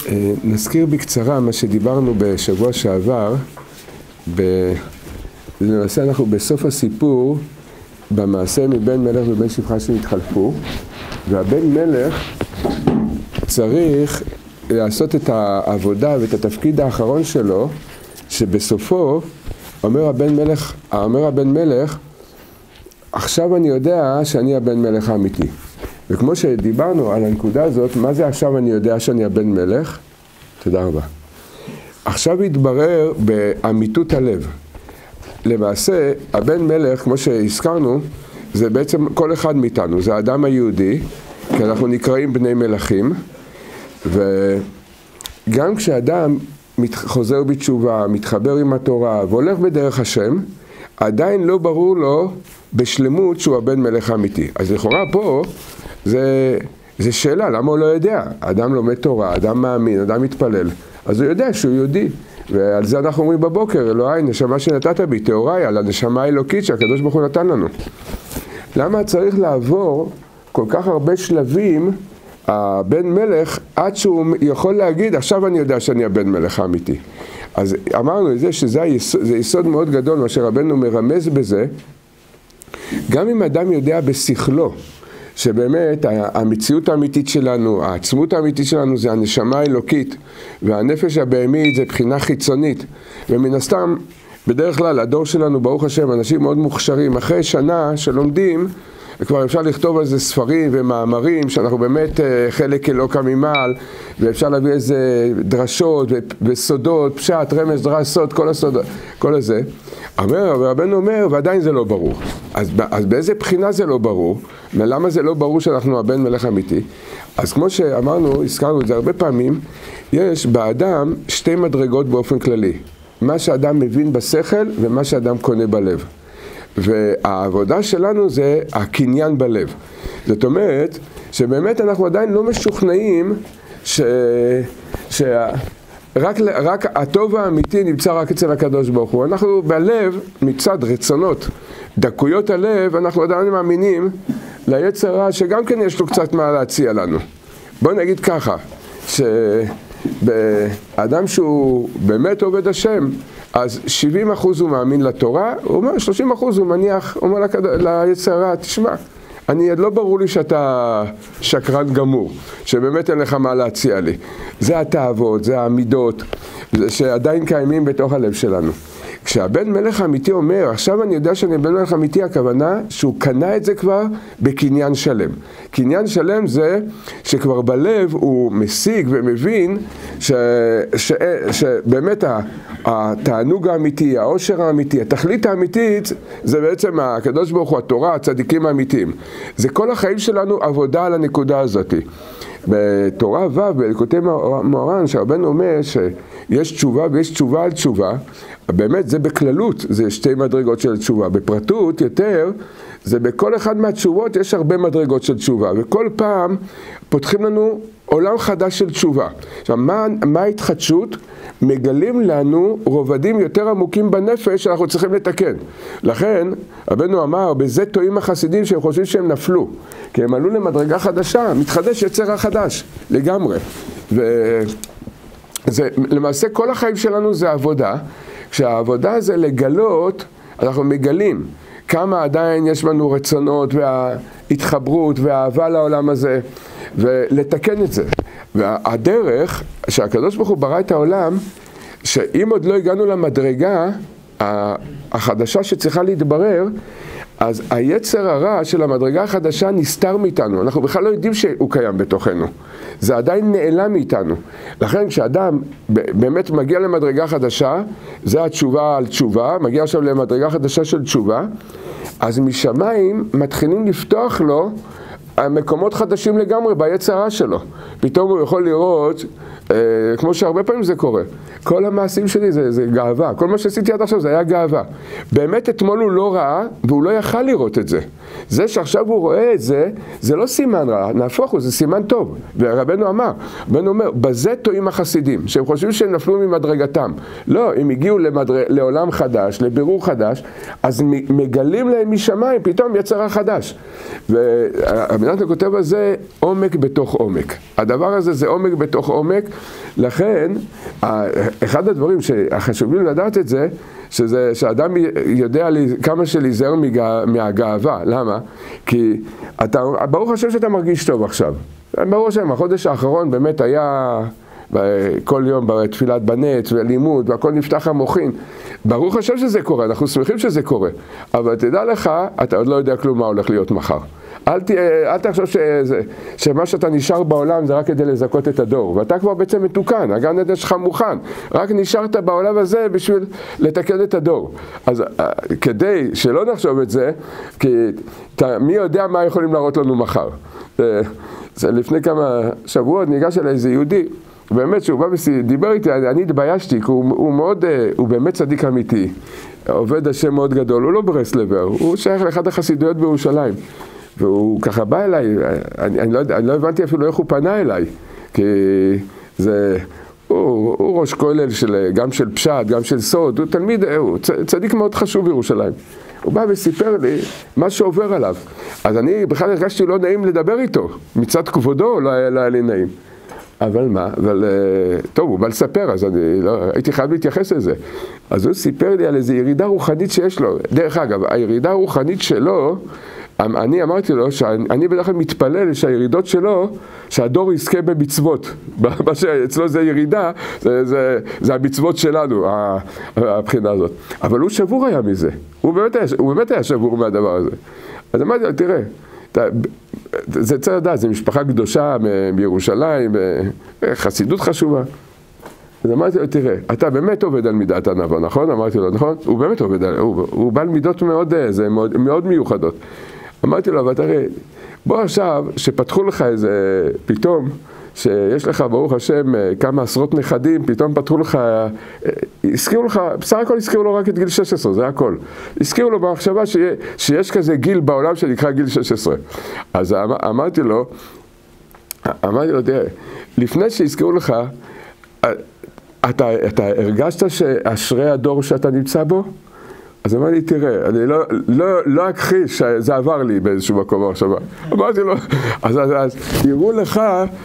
נזכיר בקצרה מה שדיברנו בשבוע שעבר. למעשה אנחנו בסוף הסיפור במעשה מבן מלך ובן שפחה שהתחלפו, והבן מלך צריך לעשות את העבודה ואת התפקיד האחרון שלו, שבסופו אומר הבן מלך, עכשיו אני יודע שאני הבן מלך האמיתי. וכמו שדיברנו על הנקודה הזאת, מה זה עכשיו אני יודע שאני הבן מלך? תודה רבה. עכשיו יתברר באמיתות הלב. למעשה, הבן מלך, כמו שהזכרנו, זה בעצם כל אחד מאיתנו, זה האדם היהודי, כי אנחנו נקראים בני מלכים, וגם כשאדם חוזר בתשובה, מתחבר עם התורה והולך בדרך השם, עדיין לא ברור לו בשלמות שהוא הבן מלך האמיתי. אז לכאורה פה זה שאלה, למה הוא לא יודע? אדם לומד תורה, אדם מאמין, אדם מתפלל, אז הוא יודע שהוא יהודי. ועל זה אנחנו אומרים בבוקר, אלוהי, נשמה שנתת בי, תאוריי, על הנשמה האלוקית שהקדוש ברוך הוא נתן לנו. למה צריך לעבור כל כך הרבה שלבים הבן מלך עד שהוא יכול להגיד, עכשיו אני יודע שאני הבן מלך האמיתי? אז אמרנו את זה שזה יסוד מאוד גדול, מה שרבנו מרמז בזה. גם אם אדם יודע בשכלו, שבאמת המציאות האמיתית שלנו, העצמות האמיתית שלנו זה הנשמה האלוקית, והנפש הבהמית זה בחינה חיצונית, ומן הסתם, בדרך כלל הדור שלנו, ברוך השם, אנשים מאוד מוכשרים, אחרי שנה שלומדים, כבר אפשר לכתוב על זה ספרים ומאמרים, שאנחנו באמת חלק אלוקא ממעל, ואפשר להביא איזה דרשות וסודות, פשט, רמז, דרש, סוד, כל הסודות, כל הזה. רבנו אומר, ועדיין זה לא ברור. אז באיזה בחינה זה לא ברור? ולמה זה לא ברור שאנחנו הבן מלך אמיתי? אז כמו שאמרנו, הזכרנו את זה הרבה פעמים, יש באדם שתי מדרגות באופן כללי. מה שאדם מבין בשכל ומה שאדם קונה בלב. והעבודה שלנו זה הקניין בלב. זאת אומרת, שבאמת אנחנו עדיין לא משוכנעים רק הטוב האמיתי נמצא רק אצל הקדוש ברוך הוא. אנחנו בלב, מצד רצונות, דקויות הלב, אנחנו עדיין מאמינים ליצר רע שגם כן יש לו קצת מה להציע לנו. בוא נגיד ככה, שבאדם שהוא באמת עובד השם, אז 70% הוא מאמין לתורה, הוא אומר 30% הוא מניח, הוא אומר ליצר רע, תשמע, לא ברור לי שאתה שקרן גמור, שבאמת אין לך מה להציע לי. זה התאוות, זה העמידות, שעדיין קיימים בתוך הלב שלנו. כשהבן מלך האמיתי אומר, עכשיו אני יודע שאני בן מלך אמיתי, הכוונה שהוא קנה את זה כבר בקניין שלם. קניין שלם זה שכבר בלב הוא משיג ומבין שבאמת התענוג האמיתי, העושר האמיתי, התכלית האמיתית, זה בעצם הקדוש ברוך הוא, התורה, הצדיקים האמיתיים. זה כל החיים שלנו עבודה על הנקודה הזאת. בתורה ו' בליקוטי מוהר"ן, שהרבנו אומר שיש תשובה ויש תשובה על תשובה, באמת זה בכללות, זה שתי מדרגות של תשובה. בפרטות יותר, זה בכל אחד מהתשובות יש הרבה מדרגות של תשובה, וכל פעם פותחים לנו עולם חדש של תשובה. עכשיו, מה ההתחדשות? מגלים לנו רובדים יותר עמוקים בנפש שאנחנו צריכים לתקן. לכן, רבנו אמר, בזה טועים החסידים שהם חושבים שהם נפלו, כי הם עלו למדרגה חדשה, מתחדש יצר החדש, לגמרי. למעשה כל החיים שלנו זה עבודה, כשהעבודה זה לגלות, אנחנו מגלים כמה עדיין יש לנו רצונות וההתחברות והאהבה לעולם הזה, ולתקן את זה. והדרך שהקדוש ברוך הוא ברא את העולם, שאם עוד לא הגענו למדרגה החדשה שצריכה להתברר, אז היצר הרע של המדרגה החדשה נסתר מאיתנו. אנחנו בכלל לא יודעים שהוא קיים בתוכנו. זה עדיין נעלם מאיתנו. לכן כשאדם באמת מגיע למדרגה חדשה, זה התשובה על תשובה, מגיע עכשיו למדרגה חדשה של תשובה, אז משמיים מתחילים לפתוח לו מקומות חדשים לגמרי ביצר הרע שלו. פתאום הוא יכול לראות, כמו שהרבה פעמים זה קורה, כל המעשים שלי זה גאווה, כל מה שעשיתי עד עכשיו זה היה גאווה. באמת אתמול הוא לא ראה והוא לא יכל לראות את זה. זה שעכשיו הוא רואה את זה, זה לא סימן רע, נהפוך הוא, זה סימן טוב. ורבנו אומר, בזה טועים החסידים, שהם חושבים שהם נפלו ממדרגתם. לא, הם הגיעו לעולם חדש, לבירור חדש, אז מגלים להם משמיים פתאום יצר החדש. והבן ונתן כותב על זה עומק בתוך עומק. הדבר הזה זה עומק בתוך עומק, לכן אחד הדברים שחשובים לדעת את זה, שאדם יודע כמה להיזהר מהגאווה. למה? כי ברוך השם שאתה מרגיש טוב עכשיו. ברוך השם, החודש האחרון באמת היה כל יום בתפילת בנץ ולימוד והכל נפתח המוחין. ברוך השם שזה קורה, אנחנו שמחים שזה קורה. אבל תדע לך, אתה עוד לא יודע כלום מה הולך להיות מחר. אל תחשוב שמה שאתה נשאר בעולם זה רק כדי לזכות את הדור, ואתה כבר בעצם מתוקן, הגן עדן שלך מוכן, רק נשארת בעולם הזה בשביל לתקן את הדור. אז כדי שלא נחשוב את זה, כי מי יודע מה יכולים להראות לנו מחר. לפני כמה שבועות ניגש אליי איזה יהודי, באמת שהוא בא ודיבר איתי, אני התביישתי, כי הוא באמת צדיק אמיתי, עובד השם מאוד גדול, הוא לא ברסלבר, הוא שייך לאחד החסידויות בירושלים. והוא ככה בא אליי, אני לא הבנתי אפילו איך הוא פנה אליי, כי הוא ראש כולל גם של פשט, גם של סוד, הוא תלמיד, הוא צדיק מאוד חשוב בירושלים. הוא בא וסיפר לי מה שעובר עליו. אז אני בכלל הרגשתי לא נעים לדבר איתו, מצד כבודו לא היה לי נעים. אבל מה? טוב, הוא בא לספר, אז הייתי חייב להתייחס לזה. אז הוא סיפר לי על איזו ירידה רוחנית שיש לו. דרך אגב, הירידה הרוחנית שלו, אני אמרתי לו שאני בדרך כלל מתפלל שהירידות שלו, שהדור יזכה במצוות. מה שאצלו זה ירידה, זה המצוות שלנו, הבחינה הזאת. אבל הוא שבור היה מזה. הוא באמת היה שבור מהדבר הזה. אז אמרתי לו, תראה, זה צריך לדעת, זו משפחה קדושה בירושלים, חסידות חשובה. אז אמרתי לו, תראה, אתה באמת עובד על מידת ענווה, נכון? אמרתי לו, נכון? הוא באמת עובד על, הוא בעל מידות מאוד מיוחדות. אמרתי לו, אבל תראה, בוא עכשיו, שפתחו לך איזה, פתאום, שיש לך, ברוך השם, כמה עשרות נכדים, פתאום פתחו לך, הזכירו לך, בסך הכל הזכירו לו רק את גיל 16, זה הכל. הזכירו לו במחשבה שיש כזה גיל בעולם שנקרא גיל 16. אז אמרתי לו, תראה, לפני שהזכירו לך, אתה הרגשת שאשרי הדור שאתה נמצא בו? אז אמר לי, תראה, אני לא אכחיש שזה עבר לי באיזשהו מקום עכשיו. אמרתי לו, אז יראו לך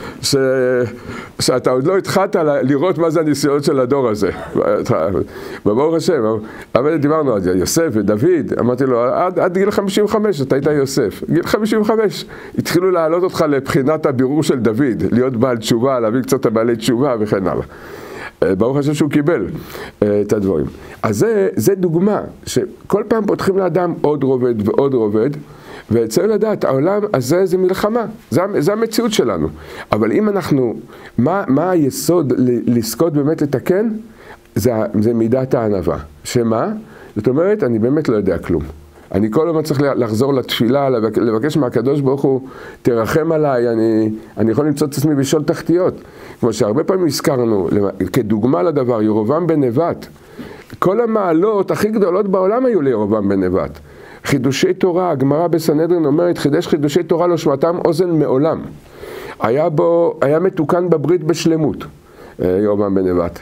שאתה עוד לא התחלת לראות מה זה הניסיונות של הדור הזה. ברוך השם, אבל דיברנו על יוסף ודוד, אמרתי לו, עד גיל 55 אתה היית יוסף. גיל 55 התחילו להעלות אותך לבחינת הבירור של דוד, להיות בעל תשובה, להביא קצת בעלי תשובה וכן הלאה. ברוך השם שהוא קיבל את הדברים. אז זה דוגמה, שכל פעם פותחים לאדם עוד רובד ועוד רובד, וצריך לדעת, העולם הזה זה מלחמה, זה המציאות שלנו. אבל אם אנחנו, מה היסוד לזכות באמת לתקן? זה מידת הענווה. שמה? זאת אומרת, אני באמת לא יודע כלום. אני כל הזמן צריך לחזור לתפילה, לבקש מהקדוש ברוך הוא, תרחם עליי, אני יכול למצוא את עצמי בשול תחתיות. כמו שהרבה פעמים הזכרנו, כדוגמה לדבר, ירובעם בן נבט. כל המעלות הכי גדולות בעולם היו לירובעם בן נבט. חידושי תורה, הגמרא בסנהדרין אומרת, חידש חידושי תורה לא שמעתם אוזן מעולם. היה מתוקן בברית בשלמות, ירובעם בן נבט.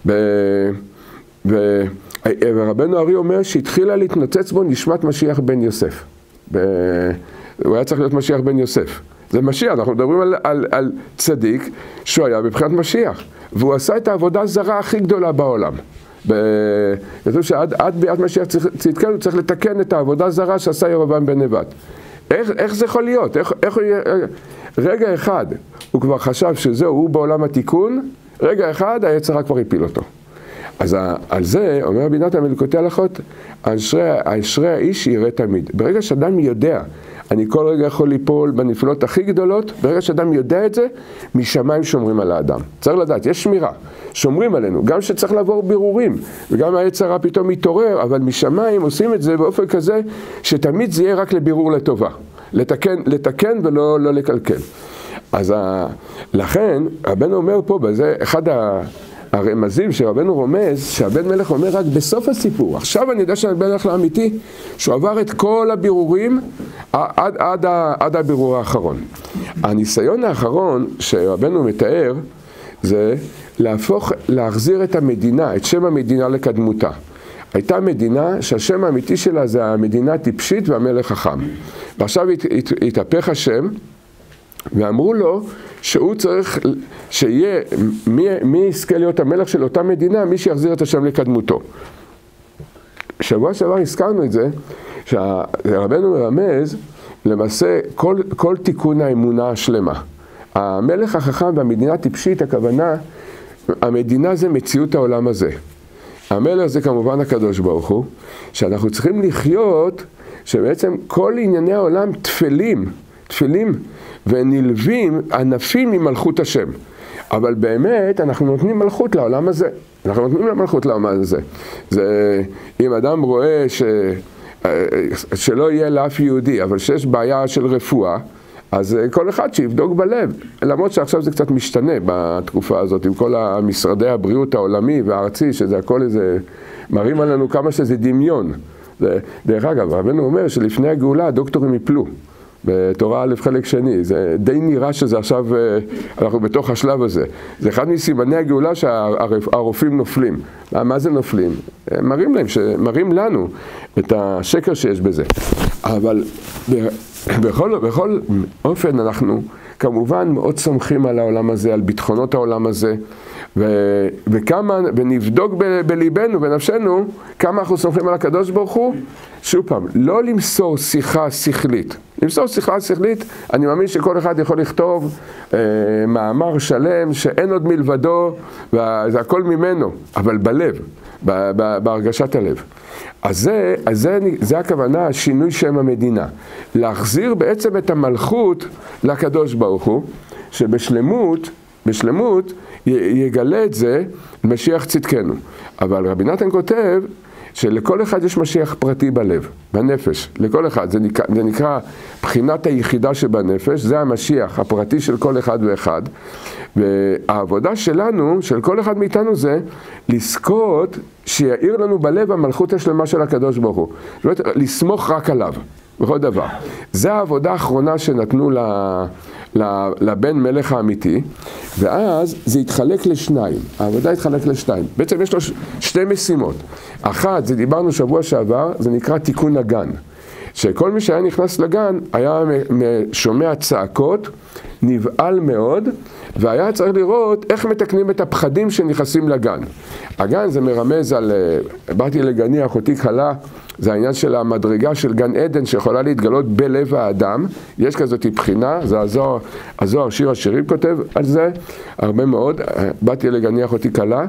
ורבנו ארי אומר שהתחילה להתנוצץ בו נשמת משיח בן יוסף. הוא היה צריך להיות משיח בן יוסף. זה משיח, אנחנו מדברים על צדיק שהוא היה בבחינת משיח. והוא עשה את העבודה הזרה הכי גדולה בעולם. כתוב שעד ביאת משיח צדקנו הוא צריך לתקן את העבודה הזרה שעשה ירובעם בן נבט. איך זה יכול להיות? רגע אחד הוא כבר חשב שזהו, הוא בעולם התיקון, רגע אחד היצר כבר הפיל אותו. אז על זה אומר רבי נתן מליקוטי הלכות, אשרי האיש ירא תמיד. ברגע שאדם יודע, אני כל רגע יכול ליפול בנפילות הכי גדולות, ברגע שאדם יודע את זה, משמיים שומרים על האדם. צריך לדעת, יש שמירה, שומרים עלינו, גם שצריך לעבור בירורים, וגם היצר הרע פתאום מתעורר, אבל משמיים עושים את זה באופן כזה, שתמיד זה יהיה רק לבירור לטובה. לתקן ולא לקלקל. אז לכן, רבנו אומר פה, בזה אחד הרמזים שרבנו רומז, שהבן מלך אומר רק בסוף הסיפור. עכשיו אני יודע שהבן מלך לאמיתי, שהוא עבר את כל הבירורים עד הבירור האחרון. הניסיון האחרון שרבנו מתאר, זה להחזיר את המדינה, את שם המדינה לקדמותה. הייתה מדינה שהשם האמיתי שלה זה המדינה הטיפשית והמלך חכם. ועכשיו התהפך השם, ואמרו לו שהוא צריך שיהיה, מי יזכה להיות המלך של אותה מדינה? מי שיחזיר את השם לקדמותו. שבוע שעבר הזכרנו את זה, שהרבנו מרמז למעשה כל תיקון האמונה השלמה. המלך החכם והמדינה טיפשית, הכוונה, המדינה זה מציאות העולם הזה. המלך זה כמובן הקדוש ברוך הוא, שאנחנו צריכים לחיות, שבעצם כל ענייני העולם תפלים ונלווים, ענפים ממלכות השם. אבל באמת אנחנו נותנים מלכות לעולם הזה. אנחנו נותנים למלכות לעולם הזה. זה, אם אדם רואה שלא יהיה לאף יהודי, אבל שיש בעיה של רפואה, אז כל אחד שיבדוק בלב. למרות שעכשיו זה קצת משתנה בתקופה הזאת, עם כל המשרדי הבריאות העולמי והארצי, שזה הכל איזה, מראים עלינו כמה שזה דמיון. דרך אגב, רבנו אומר שלפני הגאולה הדוקטורים יפלו. בתורה א' חלק שני, זה די נראה שזה עכשיו, אנחנו בתוך השלב הזה. זה אחד מסימני הגאולה שהרופאים נופלים. מה זה נופלים? מראים לנו את השקר שיש בזה. אבל בכל אופן אנחנו כמובן מאוד סומכים על העולם הזה, על ביטחונות העולם הזה, ונבדוק בליבנו, בנפשנו, כמה אנחנו סומכים על הקדוש ברוך הוא. שוב פעם, לא למסור שיחה שכלית. למסור שיחה שכלית, אני מאמין שכל אחד יכול לכתוב מאמר שלם שאין עוד מלבדו, וזה הכל ממנו, אבל בלב, בהרגשת הלב. אז זה הכוונה, שינוי שם המדינה. להחזיר בעצם את המלכות לקדוש ברוך הוא, שבשלמות יגלה את זה משיח צדקנו. אבל רבי נתן כותב שלכל אחד יש משיח פרטי בלב, בנפש, לכל אחד. זה נקרא בחינת היחידה שבנפש, זה המשיח הפרטי של כל אחד ואחד. והעבודה שלנו, של כל אחד מאיתנו, זה לזכות שיעיר לנו בלב המלכות השלמה של הקדוש ברוך הוא. זאת אומרת, לסמוך רק עליו, בכל דבר. זה העבודה האחרונה שנתנו לבן מלך האמיתי, ואז זה יתחלק לשניים. העבודה יתחלק לשניים. בעצם יש לו שתי משימות. אחת, זה דיברנו שבוע שעבר, זה נקרא תיקון הגן. שכל מי שהיה נכנס לגן היה שומע צעקות, נבעל מאוד, והיה צריך לראות איך מתקנים את הפחדים שנכנסים לגן. הגן זה מרמז על, באתי לגני אחותי כלה, זה העניין של המדרגה של גן עדן שיכולה להתגלות בלב האדם. יש כזאת בחינה, זה הזוהר שיר השירים כותב על זה, הרבה מאוד. באתי לגני אחותי כלה,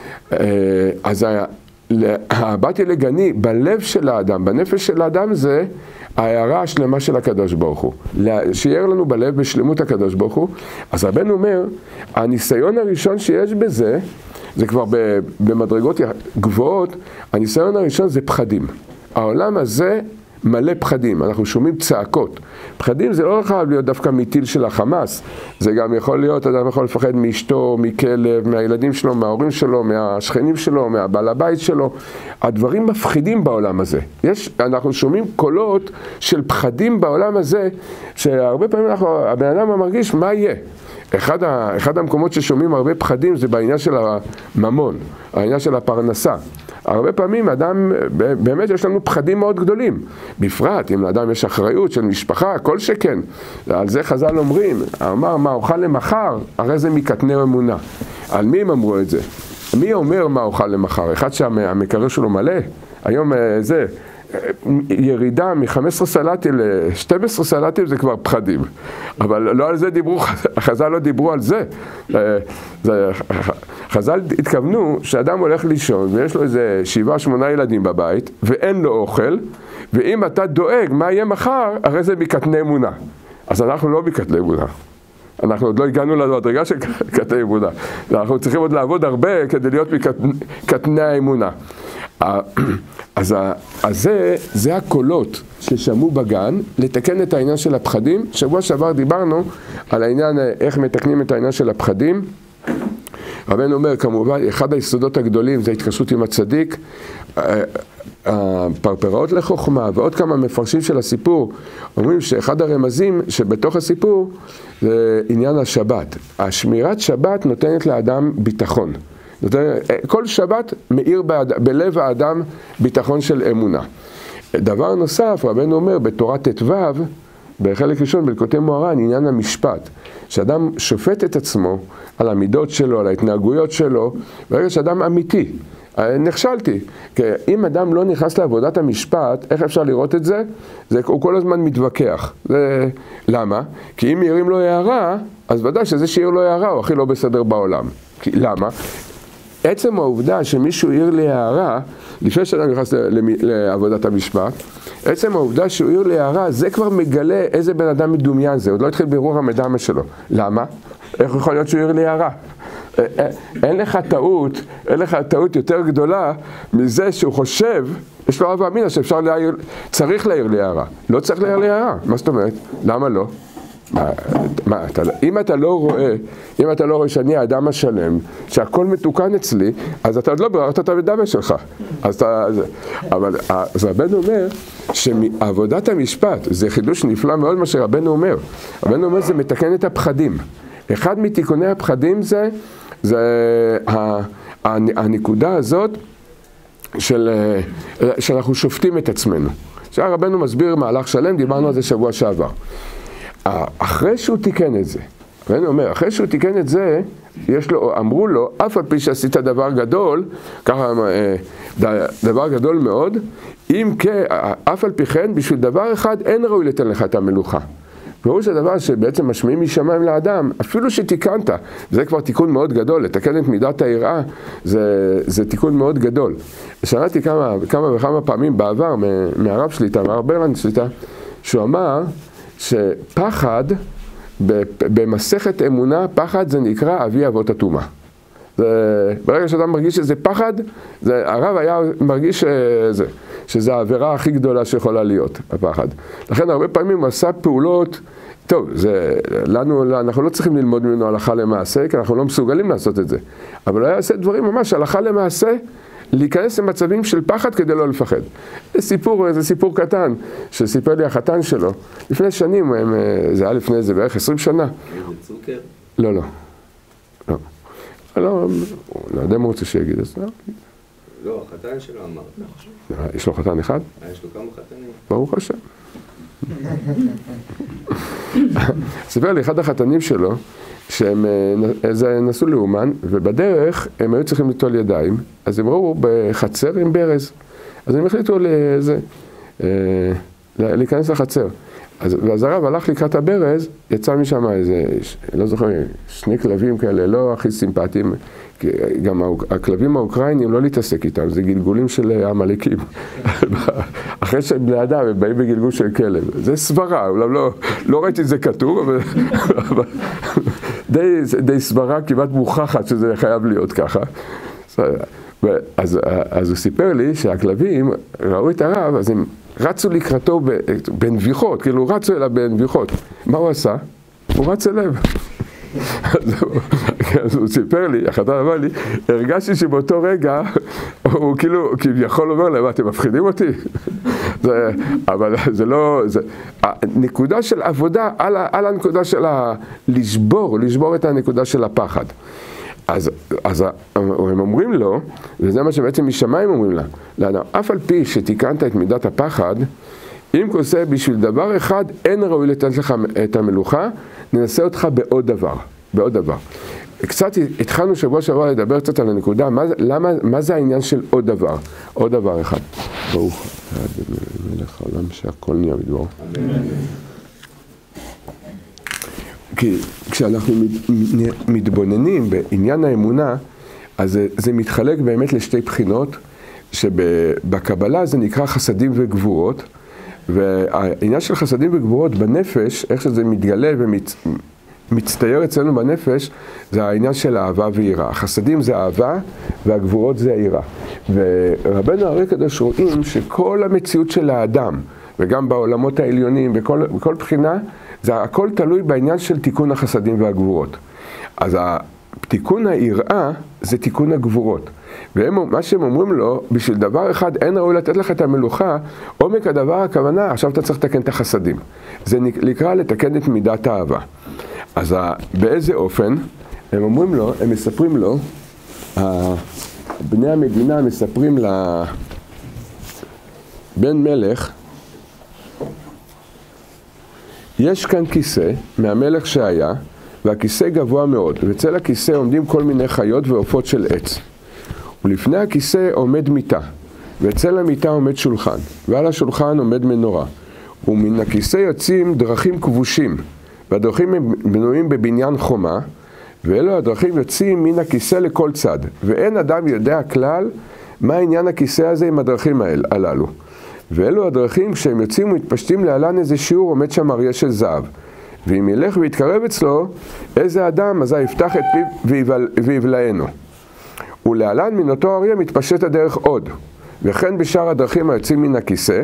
אז באתי לגני בלב של האדם, בנפש של האדם זה ההערה השלמה של הקדוש ברוך הוא. שיער לנו בלב בשלמות הקדוש ברוך הוא. אז רבנו אומר, הניסיון הראשון שיש בזה, זה כבר במדרגות גבוהות, הניסיון הראשון זה פחדים. העולם הזה מלא פחדים, אנחנו שומעים צעקות. פחדים זה לא חייב להיות דווקא מטיל של החמאס, זה גם יכול להיות, אדם יכול לפחד מאשתו, מכלב, מהילדים שלו, מההורים שלו, מהשכנים שלו, מהבעל הבית שלו. הדברים מפחידים בעולם הזה. אנחנו שומעים קולות של פחדים בעולם הזה, שהרבה פעמים הבן אדם מרגיש מה יהיה. אחד המקומות ששומעים הרבה פחדים זה בעניין של הממון, העניין של הפרנסה. הרבה פעמים אדם, באמת יש לנו פחדים מאוד גדולים. בפרט, אם לאדם יש אחריות של משפחה, כל שכן. על זה חז"ל אומרים, אמר מה אוכל למחר, הרי זה מקטני אמונה. על מי הם אמרו את זה? מי אומר מה אוכל למחר? אחד שהמקרר שלו מלא? היום זה... ירידה מ-15 סלטים ל-12 סלטים זה כבר פחדים. אבל לא על זה דיברו, חז"ל לא דיברו על זה. חז"ל התכוונו שאדם הולך לישון ויש לו איזה 7-8 ילדים בבית ואין לו אוכל, ואם אתה דואג מה יהיה מחר, הרי זה מקטני אמונה. אז אנחנו לא מקטני אמונה. אנחנו עוד לא הגענו לדרגה של קטני אמונה. אנחנו צריכים עוד לעבוד הרבה כדי להיות מקטני האמונה. אז זה הקולות ששמעו בגן, לתקן את העניין של הפחדים. שבוע שעבר דיברנו על העניין איך מתקנים את העניין של הפחדים. רבנו אומר, כמובן, אחד היסודות הגדולים זה התקשרות עם הצדיק, הפרפראות לחוכמה, ועוד כמה מפרשים של הסיפור אומרים שאחד הרמזים שבתוך הסיפור זה עניין השבת. השמירת שבת נותנת לאדם ביטחון. כל שבת מאיר בלב האדם ביטחון של אמונה. דבר נוסף, רבנו אומר, בתורת ט"ו, בחלק ראשון בליקוטי מוהר"ן, עניין המשפט. שאדם שופט את עצמו על המידות שלו, על ההתנהגויות שלו, ברגע שאדם אמיתי. נכשלתי. כי אם אדם לא נכנס לעבודת המשפט, איך אפשר לראות את זה? הוא כל הזמן מתווכח. למה? כי אם ירים לו הערה, אז ודאי שזה שיר לו הערה הוא הכי לא בסדר בעולם. למה? עצם העובדה שמישהו העיר לי הערה, לפני שאדם נכנס לעבודת המשפט, עצם העובדה שהוא העיר לי הערה, זה כבר מגלה איזה בן אדם מדומיין זה. עוד לא התחיל בירור המדמה שלו. למה? איך יכול להיות שהוא העיר לי הערה? אין לך טעות יותר גדולה מזה שהוא חושב, יש לו הווה אמינא שאפשר להעיר, צריך להעיר לי הערה. לא צריך להעיר לי הערה. מה זאת אומרת? למה לא? אם אתה לא רואה שאני האדם השלם, שהכל מתוקן אצלי, אז אתה עוד לא בררת את המדמה שלך. אבל רבנו אומר שעבודת המשפט זה חידוש נפלא מאוד מה שרבנו אומר. רבנו אומר זה מתקן את הפחדים. אחד מתיקוני הפחדים זה הנקודה הזאת שאנחנו שופטים את עצמנו. רבנו מסביר מהלך שלם, דיברנו על זה שבוע שעבר. אחרי שהוא תיקן את זה, רבנו אומר, אחרי שהוא תיקן את זה, אמרו לו, אף על פי שעשית דבר גדול, ככה דבר גדול מאוד, אם אף על פי כן, בשביל דבר אחד אין ראוי לתן לך את המלוכה. פירוש הדבר שבעצם משמיעים משמיים לאדם, אפילו שתיקנת, זה כבר תיקון מאוד גדול, לתקן את מידת היראה, זה תיקון מאוד גדול. שמעתי כמה וכמה פעמים בעבר מהרב שליטה, מהרב ברלנד שליטה, שהוא אמר שפחד, במסכת אמונה, פחד זה נקרא אבי אבות הטומאה. ברגע שאדם מרגיש שזה פחד, הרב היה מרגיש שזה העבירה הכי גדולה שיכולה להיות, הפחד. לכן הרבה פעמים הוא עשה פעולות, טוב, אנחנו לא צריכים ללמוד ממנו הלכה למעשה, כי אנחנו לא מסוגלים לעשות את זה. אבל הוא היה עושה דברים ממש הלכה למעשה, להיכנס למצבים של פחד כדי לא לפחד. זה סיפור קטן, שסיפר לי החתן שלו. לפני שנים, זה היה לפני זה בערך 20 שנה. איזה צוקר? לא. לא יודע מה רוצה שיגיד, אז לא. לא, החתן שלו אמר. יש לו חתן אחד? יש לו כמה חתנים. ברוך השם. סיפר לי אחד החתנים שלו, שהם נסעו לאומן, ובדרך הם היו צריכים לטול ידיים, אז הם ראו בחצר עם ברז. אז הם החליטו להיכנס לחצר. ואז הרב הלך לקראת הברז, יצא משם איזה, לא זוכר, 2 כלבים כאלה, לא הכי סימפטיים, גם הכלבים האוקראינים לא להתעסק איתם, זה גלגולים של המלאקים. אחרי שהם בני אדם, הם באים בגלגול של כלב. זה סברה, אולי לא ראיתי את זה כתוב, אבל די סברה כמעט מוכחת שזה חייב להיות ככה. אז הוא סיפר לי שהכלבים ראו את הרב, אז הם רצו לקראתו בנביחות, כאילו רצו אליו בנביחות. מה הוא עשה? הוא רץ אליו. אז הוא סיפר לי, החתן אמר לי, הרגשתי שבאותו רגע הוא כאילו כביכול אומר להם, אתם מפחידים אותי? אבל זה לא, הנקודה של עבודה על הנקודה של לשבור את הנקודה של הפחד. אז הם אומרים לו, וזה מה שבעצם משמיים אומרים לה, אף על פי שתיקנת את מידת הפחד, אם כוסה בשביל דבר אחד, אין ראוי לתת לך את המלוכה, ננסה אותך בעוד דבר. קצת התחלנו שבוע שעבר לדבר קצת על הנקודה, מה זה העניין של עוד דבר אחד. ברוך מלך העולם שהכל נהיה בדברו. כי כשאנחנו מתבוננים בעניין האמונה, אז זה מתחלק באמת לשתי בחינות, שבקבלה זה נקרא חסדים וגבורות, והעניין של חסדים וגבורות בנפש, איך שזה מתגלה ומצטייר אצלנו בנפש, זה העניין של אהבה ויראה. החסדים זה אהבה והגבורות זה היראה. ורבנו הרי קדוש רואים שכל המציאות של האדם, וגם בעולמות העליונים, בכל בחינה, זה הכל תלוי בעניין של תיקון החסדים והגבורות. אז תיקון היראה זה תיקון הגבורות. ומה שהם אומרים לו, בשביל דבר אחד אין ראוי לתת לך את המלוכה, עומק הדבר הכוונה, עכשיו אתה צריך לתקן את החסדים. זה נקרא לתקן את מידת האהבה. אז באיזה אופן? הם אומרים לו, הם מספרים לו, בני המדינה מספרים לבן מלך, יש כאן כיסא מהמלך שהיה, והכיסא גבוה מאוד, וצל הכיסא עומדים כל מיני חיות ועופות של עץ. ולפני הכיסא עומד מיטה, וצל המיטה עומד שולחן, ועל השולחן עומד מנורה. ומן הכיסא יוצאים דרכים כבושים, והדרכים הם בנויים בבניין חומה, ואלו הדרכים יוצאים מן הכיסא לכל צד, ואין אדם יודע כלל מה עניין הכיסא הזה עם הדרכים הללו. ואלו הדרכים, כשהם יוצאים ומתפשטים להלן איזה שיעור, עומד שם אריה של זהב. ואם ילך ויתקרב אצלו, איזה אדם, אז יפתח את פיו ויבלענו. ולהלן מן אותו אריה מתפשט הדרך עוד. וכן בשאר הדרכים היוצאים מן הכיסא.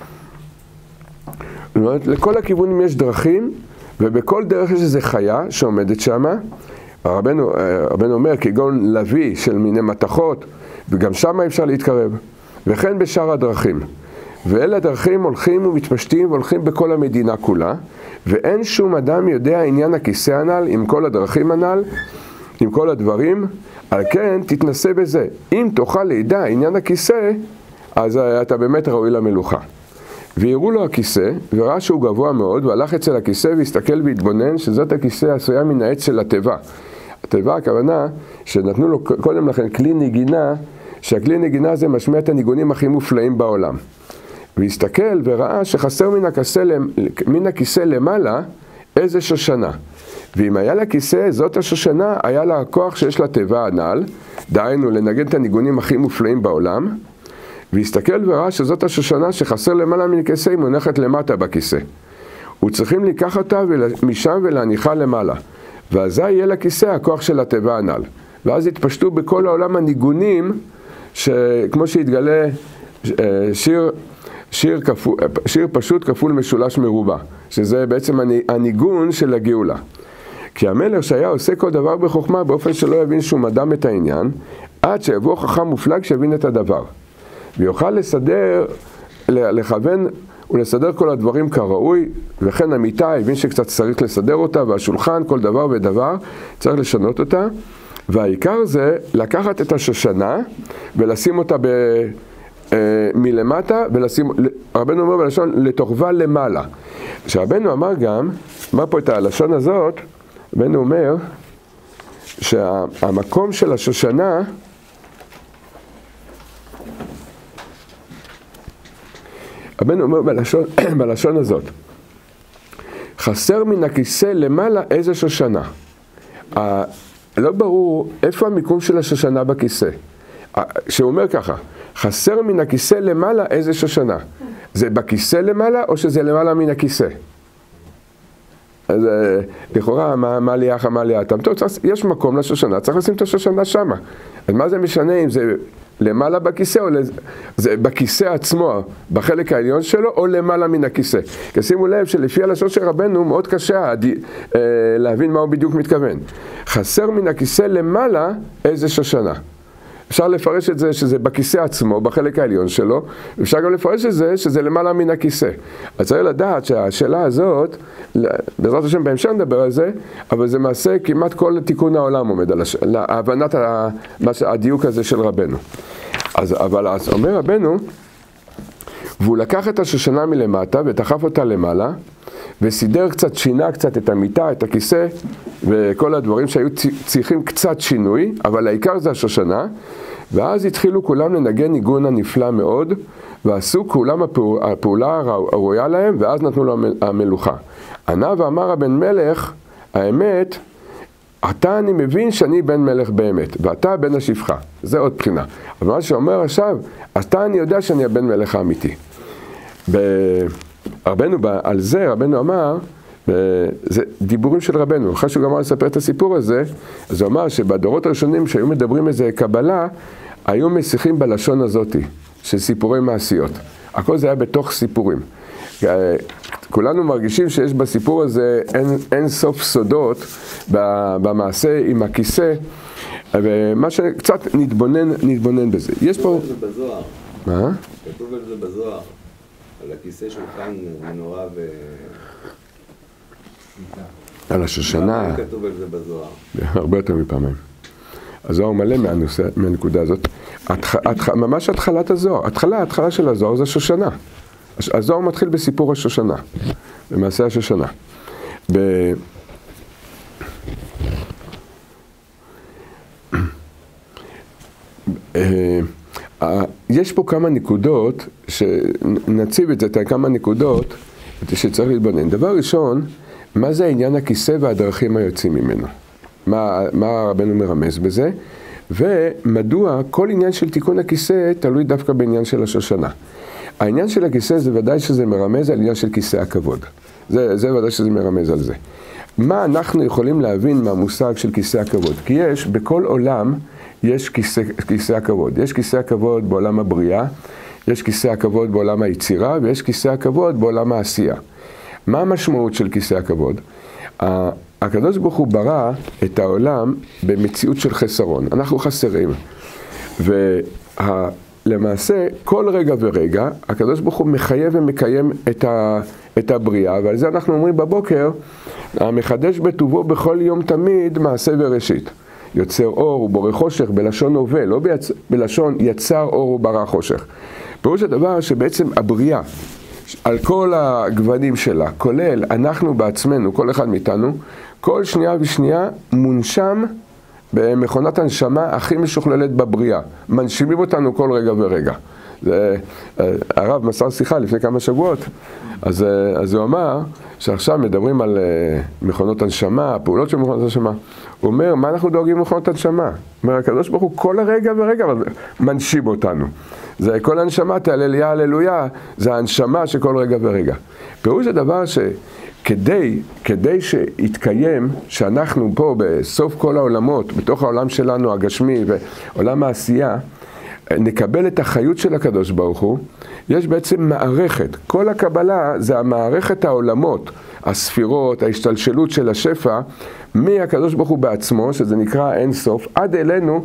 זאת אומרת, לכל הכיוונים יש דרכים, ובכל דרך יש איזו חיה שעומדת שם. רבנו אומר, כגון לוי של מיני מתכות, וגם שם אפשר להתקרב. וכן בשאר הדרכים. ואלה הדרכים הולכים ומתפשטים והולכים בכל המדינה כולה, ואין שום אדם יודע עניין הכיסא הנ"ל עם כל הדרכים הנ"ל, עם כל הדברים, על כן תתנסה בזה. אם תוכל לידע עניין הכיסא, אז אתה באמת ראוי למלוכה. והראו לו הכיסא, וראה שהוא גבוה מאוד, והלך אצל הכיסא והסתכל והתבונן שזאת הכיסא עשויה מן העץ של התיבה. התיבה הכוונה שנתנו לו קודם לכן כלי נגינה, שהכלי נגינה הזה משמיע את הניגונים הכי מופלאים בעולם. והסתכל וראה שחסר מן הכיסא למעלה איזה שושנה. ואם היה לה כיסא, זאת השושנה, היה לה הכוח שיש לה תיבה הנ"ל, דהיינו לנגן את הניגונים הכי מופלאים בעולם. והסתכל וראה שזאת השושנה שחסר למעלה מן הכיסא, היא מונחת למטה בכיסא. וצריכים לקח אותה משם ולהניחה למעלה. ואזי יהיה לכיסא הכוח של התיבה הנ"ל. ואז התפשטו בכל העולם הניגונים, שכמו שהתגלה שיר פשוט כפול משולש מרובע, שזה בעצם הניגון של הגאולה. כי המלך שהיה עושה כל דבר בחוכמה באופן שלא יבין שום אדם את העניין, עד שיבוא חכם מופלג שיבין את הדבר. ויוכל לסדר, לכוון ולסדר כל הדברים כראוי, וכן המיטה הבין שקצת צריך לסדר אותה, והשולחן, כל דבר ודבר, צריך לשנות אותה. והעיקר זה לקחת את השושנה ולשים אותה מלמטה, רבנו אומר בלשון לתוכבה למעלה. שרבנו אמר גם, אמר פה את הלשון הזאת, רבנו אומר שהמקום של השושנה, רבנו אומר בלשון הזאת, חסר מן הכיסא למעלה איזה שושנה. לא ברור איפה המיקום של השושנה בכיסא. שהוא אומר ככה, חסר מן הכיסא למעלה איזה שושנה. זה בכיסא למעלה או שזה למעלה מן הכיסא? אז לכאורה, מה ליח, מה ליאתם? טוב, יש מקום לשושנה, צריך לשים את השושנה שמה. אז מה זה משנה אם זה למעלה בכיסא או זה בכיסא עצמו, בחלק העליון שלו, או למעלה מן הכיסא? כי שימו לב שלפי הלשון של רבנו מאוד קשה להבין מה הוא בדיוק מתכוון. חסר מן הכיסא למעלה איזה שושנה. אפשר לפרש את זה שזה בכיסא עצמו, בחלק העליון שלו, אפשר גם לפרש את זה שזה למעלה מן הכיסא. אז צריך לדעת שהשאלה הזאת, בעזרת השם בהמשך נדבר על זה, אבל זה מעשה כמעט כל תיקון העולם עומד על להבנת הדיוק הזה של רבנו. אבל אז אומר רבנו, והוא לקח את השושנה מלמטה ודחף אותה למעלה, וסידר קצת, שינה קצת את המיטה, את הכיסא, וכל הדברים שהיו צריכים קצת שינוי, אבל העיקר זה השושנה. ואז התחילו כולם לנגן ניגון הנפלא מאוד, ועשו כולם הפעולה הראויה להם, ואז נתנו לו המלוכה. ענה ואמר הבן מלך, האמת, אתה אני מבין שאני בן מלך באמת, ואתה בן השפחה. זה עוד בחינה. אבל מה שאומר עכשיו, אתה אני יודע שאני הבן מלך האמיתי. על זה רבנו אמר, זה דיבורים של רבנו, אחרי שהוא גמר לספר את הסיפור הזה, אז הוא אמר שבדורות הראשונים שהיו מדברים איזה קבלה, היו משיחים בלשון הזאת, של סיפורי מעשיות. הכל זה היה בתוך סיפורים. כולנו מרגישים שיש בסיפור הזה אין סוף סודות במעשה עם הכיסא, ומה שקצת נתבונן בזה. יש פה... בזוהר. מה? כתוב על זה בזוהר. על הכיסא שולחן מנורה ו... על השושנה. כתוב על זה בזוהר. הרבה יותר מפעמים. הזוהר מלא מהנקודה הזאת. ממש התחלת הזוהר. התחלה של הזוהר זה השושנה. הזוהר מתחיל בסיפור השושנה. במעשה השושנה. יש פה כמה נקודות, שנציב את זה, כמה נקודות שצריך להתבונן. דבר ראשון, מה זה העניין הכיסא והדרכים היוצאים ממנו? מה רבנו מרמז בזה? ומדוע כל עניין של תיקון הכיסא תלוי דווקא בעניין של השושנה? העניין של הכיסא זה ודאי שזה מרמז על עניין של כיסא הכבוד. זה ודאי שזה מרמז על זה. מה אנחנו יכולים להבין מהמושג של כיסא הכבוד? כי יש, בכל עולם יש כיסא הכבוד. יש כיסא הכבוד בעולם הבריאה, יש כיסא הכבוד בעולם היצירה, ויש כיסא הכבוד בעולם העשייה. מה המשמעות של כיסא הכבוד? הקדוש ברוך הוא ברא את העולם במציאות של חסרון. אנחנו חסרים. ולמעשה, כל רגע ורגע, הקדוש ברוך הוא מחייב ומקיים את הבריאה, ועל זה אנחנו אומרים בבוקר, המחדש בטובו בכל יום תמיד מעשה וראשית. יוצר אור ובורא חושך בלשון הווה, לא בלשון יצר אור וברא חושך. פירוש הדבר שבעצם הבריאה, על כל הגוונים שלה, כולל אנחנו בעצמנו, כל אחד מאיתנו, כל שנייה ושנייה מונשם במכונת הנשמה הכי משוכללת בבריאה. מנשימים אותנו כל רגע ורגע. הרב מסר שיחה לפני כמה שבועות, אז הוא אמר שעכשיו מדברים על מכונות הנשמה, פעולות של מכונות הנשמה. הוא אומר, מה אנחנו דואגים למכונות הנשמה? הוא אומר, הקדוש ברוך הוא כל הרגע ורגע מנשים אותנו. זה כל הנשמה, תהללויה, הללויה, זה הנשמה שכל רגע ורגע. פירוש הדבר שכדי שיתקיים, שאנחנו פה בסוף כל העולמות, בתוך העולם שלנו הגשמי ועולם העשייה, נקבל את החיות של הקדוש ברוך הוא, יש בעצם מערכת. כל הקבלה זה המערכת העולמות, הספירות, ההשתלשלות של השפע, מהקדוש ברוך הוא בעצמו, שזה נקרא אין סוף, עד אלינו,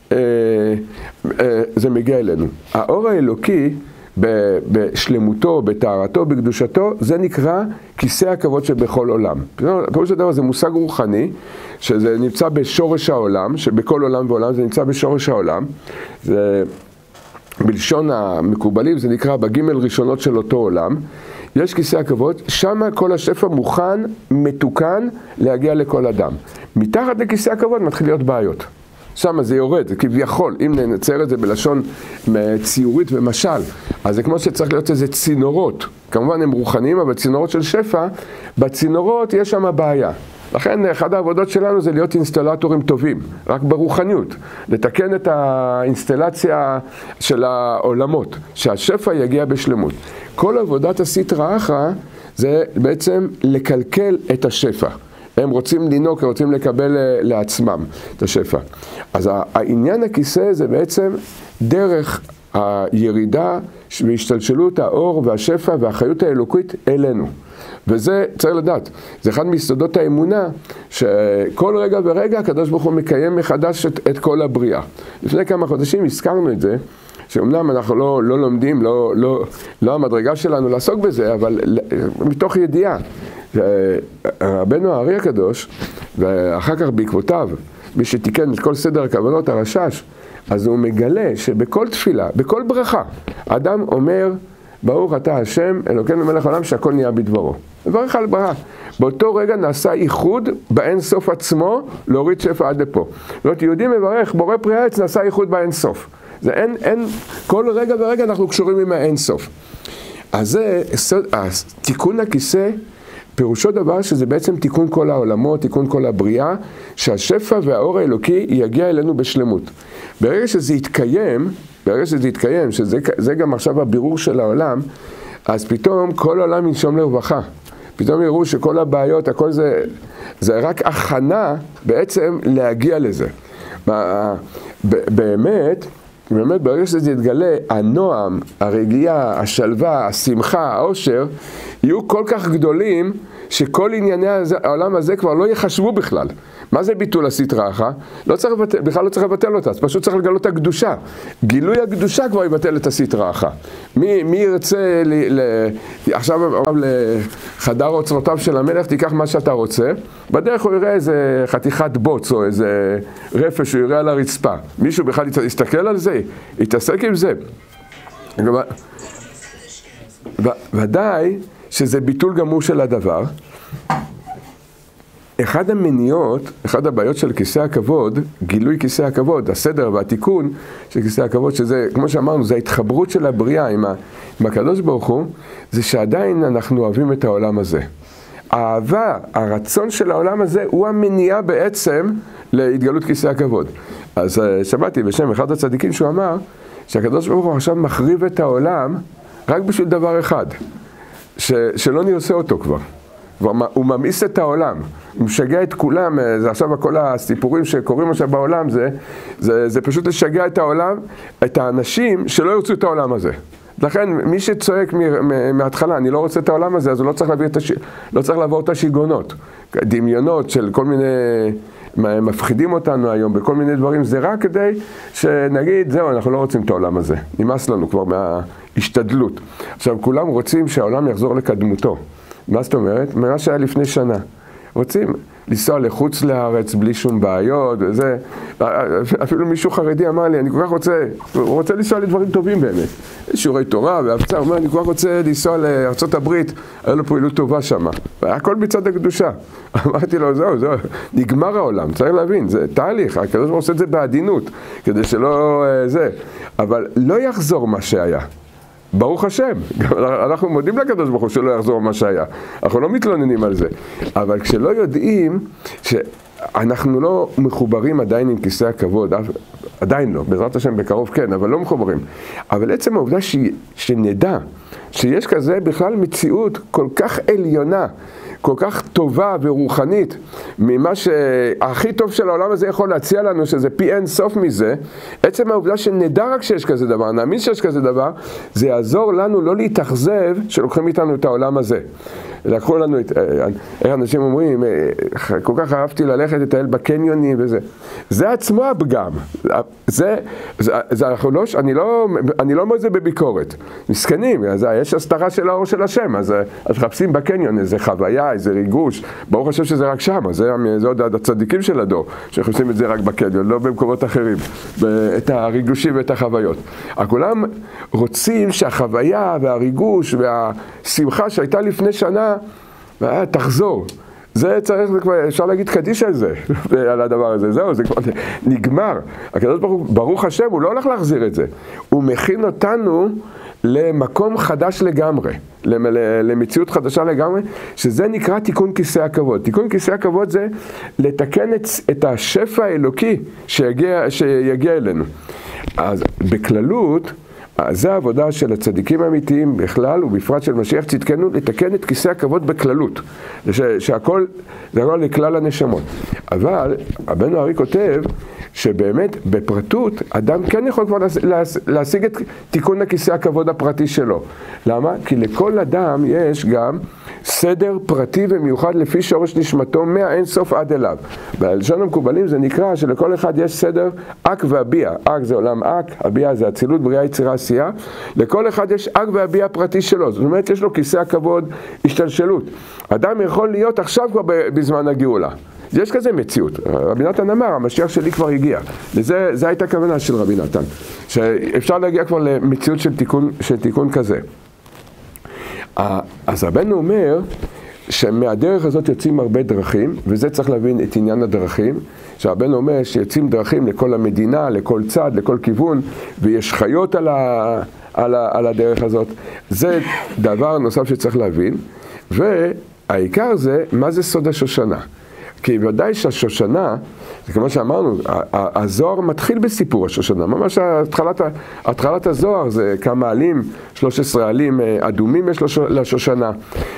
זה מגיע אלינו. האור האלוקי, בשלמותו, בתארתו, בקדושתו, זה נקרא כיסא הכבוד שבכל עולם. פירוש הדבר זה מושג רוחני, שזה נמצא בשורש העולם, שבכל עולם ועולם זה נמצא בשורש העולם. זה, בלשון המקובלים זה נקרא בגימל ראשונות של אותו עולם. יש כיסא הכבוד, שם כל השפע מוכן, מתוקן, להגיע לכל אדם. מתחת לכיסא הכבוד מתחיל להיות בעיות. שם זה יורד, זה כביכול, אם נצייר את זה בלשון ציורית ומשל, אז זה כמו שצריך להיות איזה צינורות, כמובן הם רוחניים, אבל צינורות של שפע, בצינורות יש שם בעיה. לכן אחד העבודות שלנו זה להיות אינסטלטורים טובים, רק ברוחניות, לתקן את האינסטלציה של העולמות, שהשפע יגיע בשלמות. כל עבודת הסטרא אחרא זה בעצם לקלקל את השפע. הם רוצים לנוק, הם רוצים לקבל לעצמם את השפע. אז העניין הכיסא זה בעצם דרך הירידה והשתלשלות האור והשפע והחיות האלוקית אלינו. וזה צריך לדעת, זה אחד מיסודות האמונה, שכל רגע ורגע הקדוש ברוך הוא מקיים מחדש את כל הבריאה. לפני כמה חודשים הזכרנו את זה, שאומנם אנחנו לא לומדים, לא המדרגה שלנו לעסוק בזה, אבל מתוך ידיעה. רבנו הארי הקדוש, ואחר כך בעקבותיו, מי שתיקן את כל סדר הכוונות הרשש, אז הוא מגלה שבכל תפילה, בכל ברכה, אדם אומר, ברוך אתה השם, אלוקינו מלך העולם, שהכל נהיה בדברו. מברך על ברכה. באותו רגע נעשה ייחוד באין סוף עצמו, להוריד שפע עד לפה. זאת יהודי מברך, בורא פרי העץ, נעשה ייחוד באין סוף. זה אין, כל רגע ורגע אנחנו קשורים עם האין סוף. אז זה, תיקון הכיסא, פירושו דבר שזה בעצם תיקון כל העולמות, תיקון כל הבריאה, שהשפע והאור האלוקי יגיע אלינו בשלמות. ברגע שזה יתקיים, שזה גם עכשיו הבירור של העולם, אז פתאום כל העולם ינשום לרווחה. פתאום יראו שכל הבעיות, הכל זה רק הכנה בעצם להגיע לזה. באמת, ברגע שזה יתגלה, הנועם, הרגיעה, השלווה, השמחה, העושר, יהיו כל כך גדולים, שכל ענייני העולם הזה כבר לא יחשבו בכלל. מה זה ביטול הסטרא אחרא? בכלל לא צריך לבטל אותה, אז פשוט צריך לגלות את הקדושה. גילוי הקדושה כבר יבטל את הסטרא אחרא. מי ירצה עכשיו לחדר אוצרותיו של המלך, תיקח מה שאתה רוצה, בדרך הוא יראה איזה חתיכת בוץ או איזה רפש שהוא יראה על הרצפה. מישהו בכלל יסתכל על זה? יתעסק עם זה. ודאי שזה ביטול גמור של הדבר. אחד המניעות, אחד הבעיות של כיסא הכבוד, גילוי כיסא הכבוד, הסדר והתיקון של כיסא הכבוד, שזה, כמו שאמרנו, זה ההתחברות של הבריאה עם הקדוש ברוך הוא, זה שעדיין אנחנו אוהבים את העולם הזה. האהבה, הרצון של העולם הזה, הוא המניעה בעצם להתגלות כיסא הכבוד. אז שמעתי בשם אחד הצדיקים שהוא אמר, שהקדוש ברוך הוא עכשיו מחריב את העולם רק בשביל דבר אחד, שלא נרצה אותו כבר. הוא ממאיס את העולם, הוא משגע את כולם, זה עכשיו כל הסיפורים שקורים עכשיו בעולם, זה פשוט לשגע את העולם, את האנשים שלא ירצו את העולם הזה. לכן מי שצועק מההתחלה, אני לא רוצה את העולם הזה, אז הוא לא צריך לעבור את השיגעונות, דמיונות של כל מיני, מפחידים אותנו היום בכל מיני דברים, זה רק כדי שנגיד, זהו, אנחנו לא רוצים את העולם הזה, נמאס לנו כבר מההשתדלות. עכשיו, כולם רוצים שהעולם יחזור לקדמותו. מה זאת אומרת? מה שהיה לפני שנה. רוצים לנסוע לחוץ לארץ בלי שום בעיות, וזה, אפילו מישהו חרדי אמר לי, אני כל כך רוצה לנסוע לדברים טובים באמת. שיעורי תורה והפצה, הוא אומר, אני כל כך רוצה לנסוע לארצות הברית, היה לו פעילות טובה שם. הכל מצד הקדושה. אמרתי לו, זהו, נגמר העולם, צריך להבין, זה תהליך, הקדוש ברוך הוא עושה את זה בעדינות, כדי שלא זה, אבל לא יחזור מה שהיה. ברוך השם, אנחנו מודים לקדוש ברוך הוא שלא יחזור מה שהיה, אנחנו לא מתלוננים על זה, אבל כשלא יודעים שאנחנו לא מחוברים עדיין עם כיסא הכבוד, עדיין לא, בעזרת השם בקרוב כן, אבל לא מחוברים, אבל עצם העובדה שנדע שיש כזה בכלל מציאות כל כך עליונה, כל כך טובה ורוחנית, ממה שהכי טוב של העולם הזה יכול להציע לנו, שזה פי אין סוף מזה, עצם העובדה שנדע רק שיש כזה דבר, נאמין שיש כזה דבר, זה יעזור לנו לא להתאכזב שלוקחים איתנו את העולם הזה. לקחו לנו את, איך אנשים אומרים, כל כך אהבתי ללכת לטייל בקניונים וזה. זה עצמו הפגם. אני לא אומר זה בביקורת. מסכנים, יש הסתרה של האור של השם, אז חפשים בקניון איזה חוויה, איזה ריגוש. ברוך השם שזה רק שם, זה עוד הצדיקים של הדור, שחפשים את זה רק בקניון, לא במקומות אחרים, את הריגושים ואת החוויות. כולם רוצים שהחוויה והריגוש והשמחה שהייתה לפני שנה, תחזור. זה צריך, אפשר להגיד קדיש על זה, על הדבר הזה. זהו, זה כבר נגמר. הקדוש ברוך השם, הוא לא הולך להחזיר את זה. הוא מכין אותנו למקום חדש לגמרי, למציאות חדשה לגמרי, שזה נקרא תיקון כיסא הכבוד. תיקון כיסא הכבוד זה לתקן את השפע האלוקי שיגיע אלינו. אז בכללות, זה העבודה של הצדיקים האמיתיים בכלל, ובפרט של משיח צדקנו, לתקן את כיסא הכבוד בכללות. שהכל, זה הכל לכלל הנשמות. אבל, רבנו הארי כותב, שבאמת בפרטות, אדם כן יכול כבר להשיג את תיקון הכיסא הכבוד הפרטי שלו. למה? כי לכל אדם יש גם סדר פרטי ומיוחד לפי שורש נשמתו מהאין סוף עד אליו. בלשון המקובלים זה נקרא שלכל אחד יש סדר אק והביע. אק זה עולם אק, הביע זה אצילות, בריאה, יצירה, עשייה. לכל אחד יש אק והביע פרטי שלו. זאת אומרת, יש לו כיסא הכבוד, השתלשלות. אדם יכול להיות עכשיו כבר בזמן הגאולה. יש כזה מציאות. רבי נתן אמר, המשיח שלי כבר הגיע. זה הייתה הכוונה של רבי נתן. שאפשר להגיע כבר למציאות של תיקון כזה. אז רבנו אומר שמהדרך הזאת יוצאים הרבה דרכים, וזה צריך להבין את עניין הדרכים, שרבנו אומר שיוצאים דרכים לכל המדינה, לכל צד, לכל כיוון, ויש חיות על הדרך הזאת. זה דבר נוסף שצריך להבין, והעיקר זה, מה זה סוד השושנה? כי ודאי שהשושנה, זה כמו שאמרנו, הזוהר מתחיל בסיפור השושנה, ממש התחלת הזוהר זה כמה עלים, 13 עלים אדומים יש לשושנה,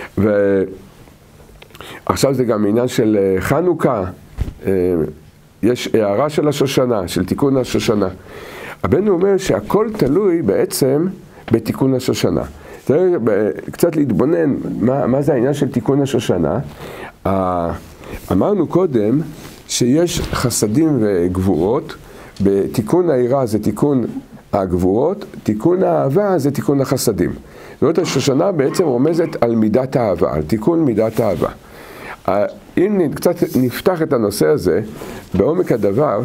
ועכשיו זה גם עניין של חנוכה, יש הערה של השושנה, של תיקון השושנה. רבנו אומר שהכל תלוי בעצם בתיקון השושנה. קצת להתבונן מה זה העניין של תיקון השושנה. אמרנו קודם שיש חסדים וגבורות, בתיקון העירה זה תיקון הגבורות, תיקון האהבה זה תיקון החסדים. זאת אומרת, השושנה בעצם רומזת על מידת האהבה, על תיקון מידת האהבה. אם קצת נפתח את הנושא הזה, בעומק הדבר,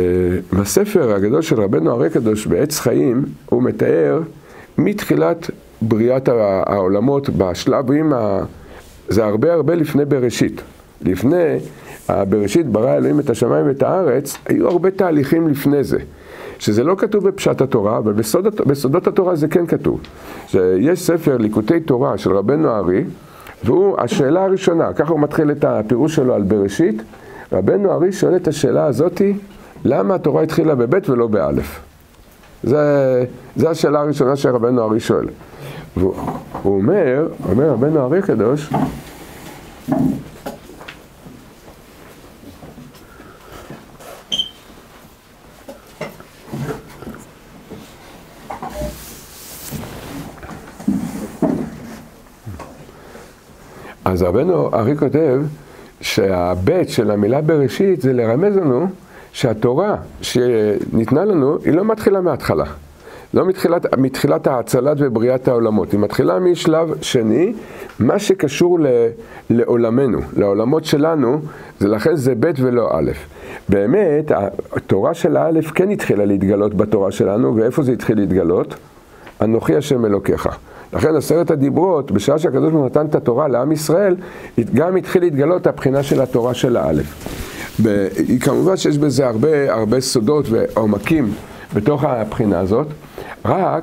בספר הגדול של רבנו הרי קדוש בעץ חיים, הוא מתאר מתחילת בריאת העולמות בשלבים, זה הרבה לפני בראשית. לפני בראשית ברא אלוהים את השמיים ואת הארץ, היו הרבה תהליכים לפני זה. שזה לא כתוב בפשט התורה, אבל בסודות התורה זה כן כתוב. יש ספר ליקוטי תורה של רבנו הארי, והוא השאלה הראשונה, ככה הוא מתחיל את הפירוש שלו על בראשית. רבנו הארי שואל את השאלה הזאתי, למה התורה התחילה בבית ולא באלף? זה השאלה הראשונה שרבנו הארי שואל. והוא אומר רבנו הארי הקדוש, אז רבנו הארי כותב שהבית של המילה בראשית זה לרמז לנו שהתורה שניתנה לנו היא לא מתחילה מההתחלה. לא מתחילת ההצלת ובריאת העולמות. היא מתחילה משלב שני, מה שקשור לעולמנו, לעולמות שלנו, לכן זה בית ולא א'. באמת, התורה של האלף כן התחילה להתגלות בתורה שלנו, ואיפה זה התחיל להתגלות? אנוכי השם אלוקיך. לכן 10 הדיברות, בשעה שהקדוש ברוך הוא נתן את התורה לעם ישראל, גם התחיל להתגלות הבחינה של התורה של האלף. כמובן שיש בזה הרבה סודות ועומקים בתוך הבחינה הזאת, רק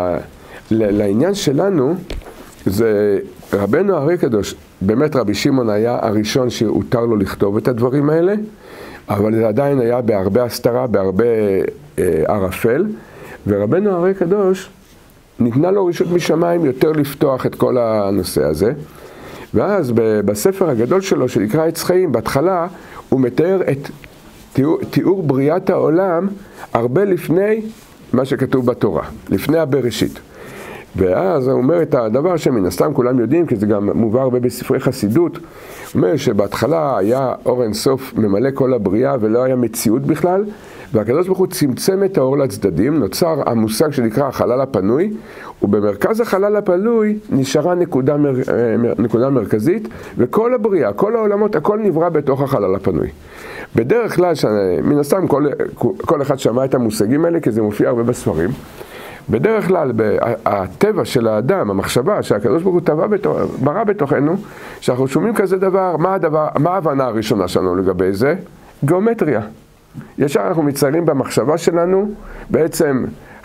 לעניין שלנו, זה רבנו הארי הקדוש, באמת רבי שמעון היה הראשון שהותר לו לכתוב את הדברים האלה, אבל זה עדיין היה בהרבה הסתרה, בהרבה ערפל, ורבנו הארי הקדוש ניתנה לו רשות משמיים יותר לפתוח את כל הנושא הזה, ואז בספר הגדול שלו שנקרא עץ חיים, בהתחלה הוא מתאר את תיאור בריאת העולם הרבה לפני מה שכתוב בתורה, לפני הבראשית. ואז הוא אומר את הדבר שמן הסתם כולם יודעים, כי זה גם מובא הרבה בספרי חסידות, הוא אומר שבהתחלה היה אור אין סוף ממלא כל הבריאה ולא היה מציאות בכלל, והקדוש ברוך הוא צמצם את האור לצדדים, נוצר המושג שנקרא החלל הפנוי, ובמרכז החלל הפנוי נשארה נקודה מרכזית, וכל הבריאה, כל העולמות, הכל נברא בתוך החלל הפנוי. בדרך כלל, מן הסתם כל אחד שמע את המושגים האלה, כי זה מופיע הרבה בספרים, בדרך כלל, הטבע של האדם, המחשבה שהקדוש ברוך הוא ברא בתוכנו, שאנחנו שומעים כזה דבר, מה ההבנה הראשונה שלנו לגבי זה? גיאומטריה. ישר אנחנו מציירים במחשבה שלנו בעצם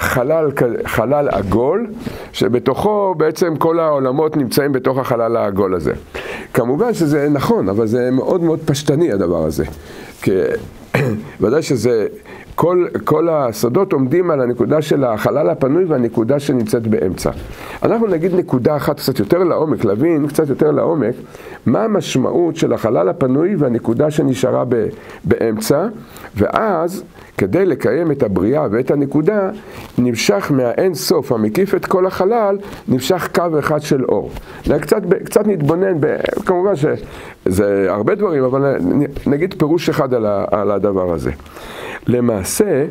חלל עגול, שבתוכו בעצם כל העולמות נמצאים בתוך החלל העגול הזה. כמובן שזה נכון, אבל זה מאוד מאוד פשטני הדבר הזה. כי ודאי שזה, כל הסודות עומדים על הנקודה של החלל הפנוי והנקודה שנמצאת באמצע. אנחנו נגיד נקודה אחת קצת יותר לעומק, להבין קצת יותר לעומק, מה המשמעות של החלל הפנוי והנקודה שנשארה באמצע, ואז כדי לקיים את הבריאה ואת הנקודה, נמשך מהאין סוף המקיף את כל החלל, נמשך קו אחד של אור. קצת נתבונן, כמובן שזה הרבה דברים, אבל נגיד פירוש אחד על הדבר הזה. למעשה,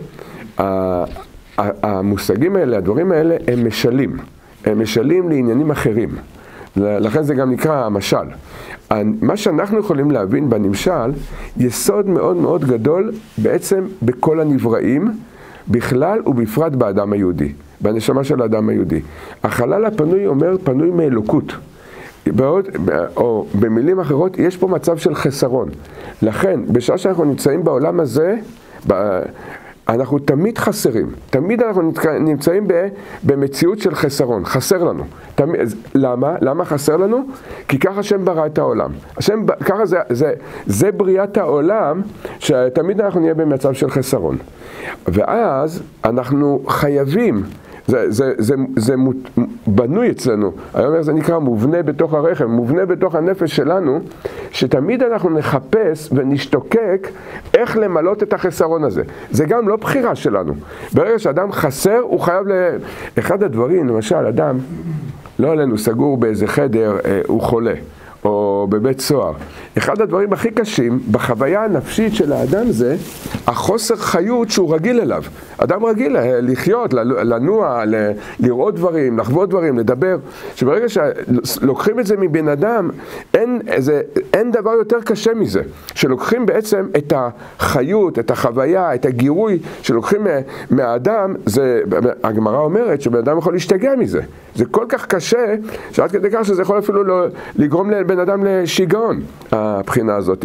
המושגים האלה, הדברים האלה, הם משלים. הם משלים לעניינים אחרים. לכן זה גם נקרא המשל. מה שאנחנו יכולים להבין בנמשל, יסוד מאוד מאוד גדול בעצם בכל הנבראים, בכלל ובפרט באדם היהודי, בנשמה של האדם היהודי. החלל הפנוי אומר פנוי מאלוקות. או במילים אחרות, יש פה מצב של חסרון. לכן, בשעה שאנחנו נמצאים בעולם הזה, אנחנו תמיד חסרים, תמיד אנחנו נמצאים במציאות של חסרון, חסר לנו. למה? למה חסר לנו? כי ככה השם ברא את העולם. ככה זה בריאת העולם, שתמיד אנחנו נהיה במצב של חסרון. ואז אנחנו חייבים, זה בנוי אצלנו, אני אומר זה נקרא מובנה בתוך הרחם, מובנה בתוך הנפש שלנו, שתמיד אנחנו נחפש ונשתוקק איך למלות את החסרון הזה. זה גם לא בחירה שלנו. ברגע שאדם חסר, הוא חייב אחד הדברים, למשל, אדם, לא עלינו, סגור באיזה חדר, הוא חולה, או בבית סוהר, אחד הדברים הכי קשים בחוויה הנפשית של האדם זה החוסר חיות שהוא רגיל אליו. אדם רגיל לחיות, לנוע, לראות דברים, לחוות דברים, לדבר. שברגע שלוקחים את זה מבן אדם, אין דבר יותר קשה מזה. שלוקחים בעצם את החיות, את החוויה, את הגירוי שלוקחים מהאדם, הגמרא אומרת שבן אדם יכול להשתגע מזה. זה כל כך קשה, שעד כדי כך שזה יכול אפילו לגרום לבן אדם לשיגעון, הבחינה הזאת.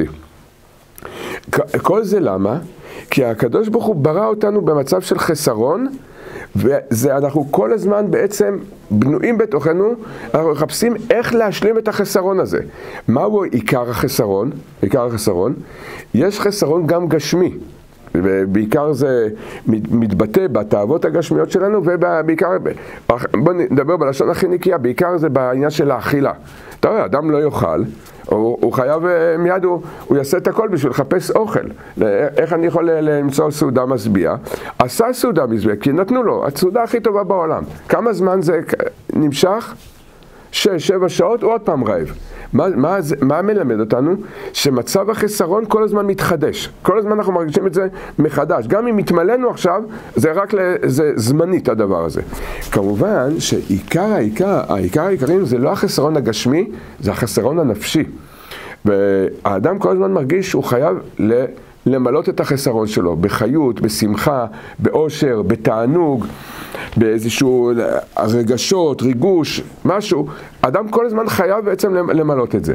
כל זה למה? כי הקדוש ברוך הוא ברא אותנו במצב של חסרון, ואנחנו כל הזמן בעצם בנויים בתוכנו, אנחנו מחפשים איך להשלים את החסרון הזה. מהו עיקר החסרון? עיקר החסרון, יש חסרון גם גשמי. ובעיקר זה מתבטא בתאוות הגשמיות שלנו, ובעיקר, בוא נדבר בלשון הכי נקייה, בעיקר זה בעניין של האכילה. אתה רואה, אדם לא יאכל, הוא חייב מיד, הוא יעשה את הכל בשביל לחפש אוכל. איך אני יכול למצוא סעודה משביעה? עשה סעודה משביעה, כי נתנו לו, הסעודה הכי טובה בעולם. כמה זמן זה נמשך? 6-7 שעות, הוא עוד פעם רעב. מה מלמד אותנו? שמצב החסרון כל הזמן מתחדש. כל הזמן אנחנו מרגישים את זה מחדש. גם אם מתמלאנו עכשיו, זה רק זה זמנית הדבר הזה. כמובן העיקרים זה לא החסרון הגשמי, זה החסרון הנפשי. והאדם כל הזמן מרגיש שהוא חייב למלות את החסרון שלו, בחיות, בשמחה, באושר, בתענוג, באיזשהו רגשות, ריגוש, משהו. אדם כל הזמן חייב בעצם למלות את זה.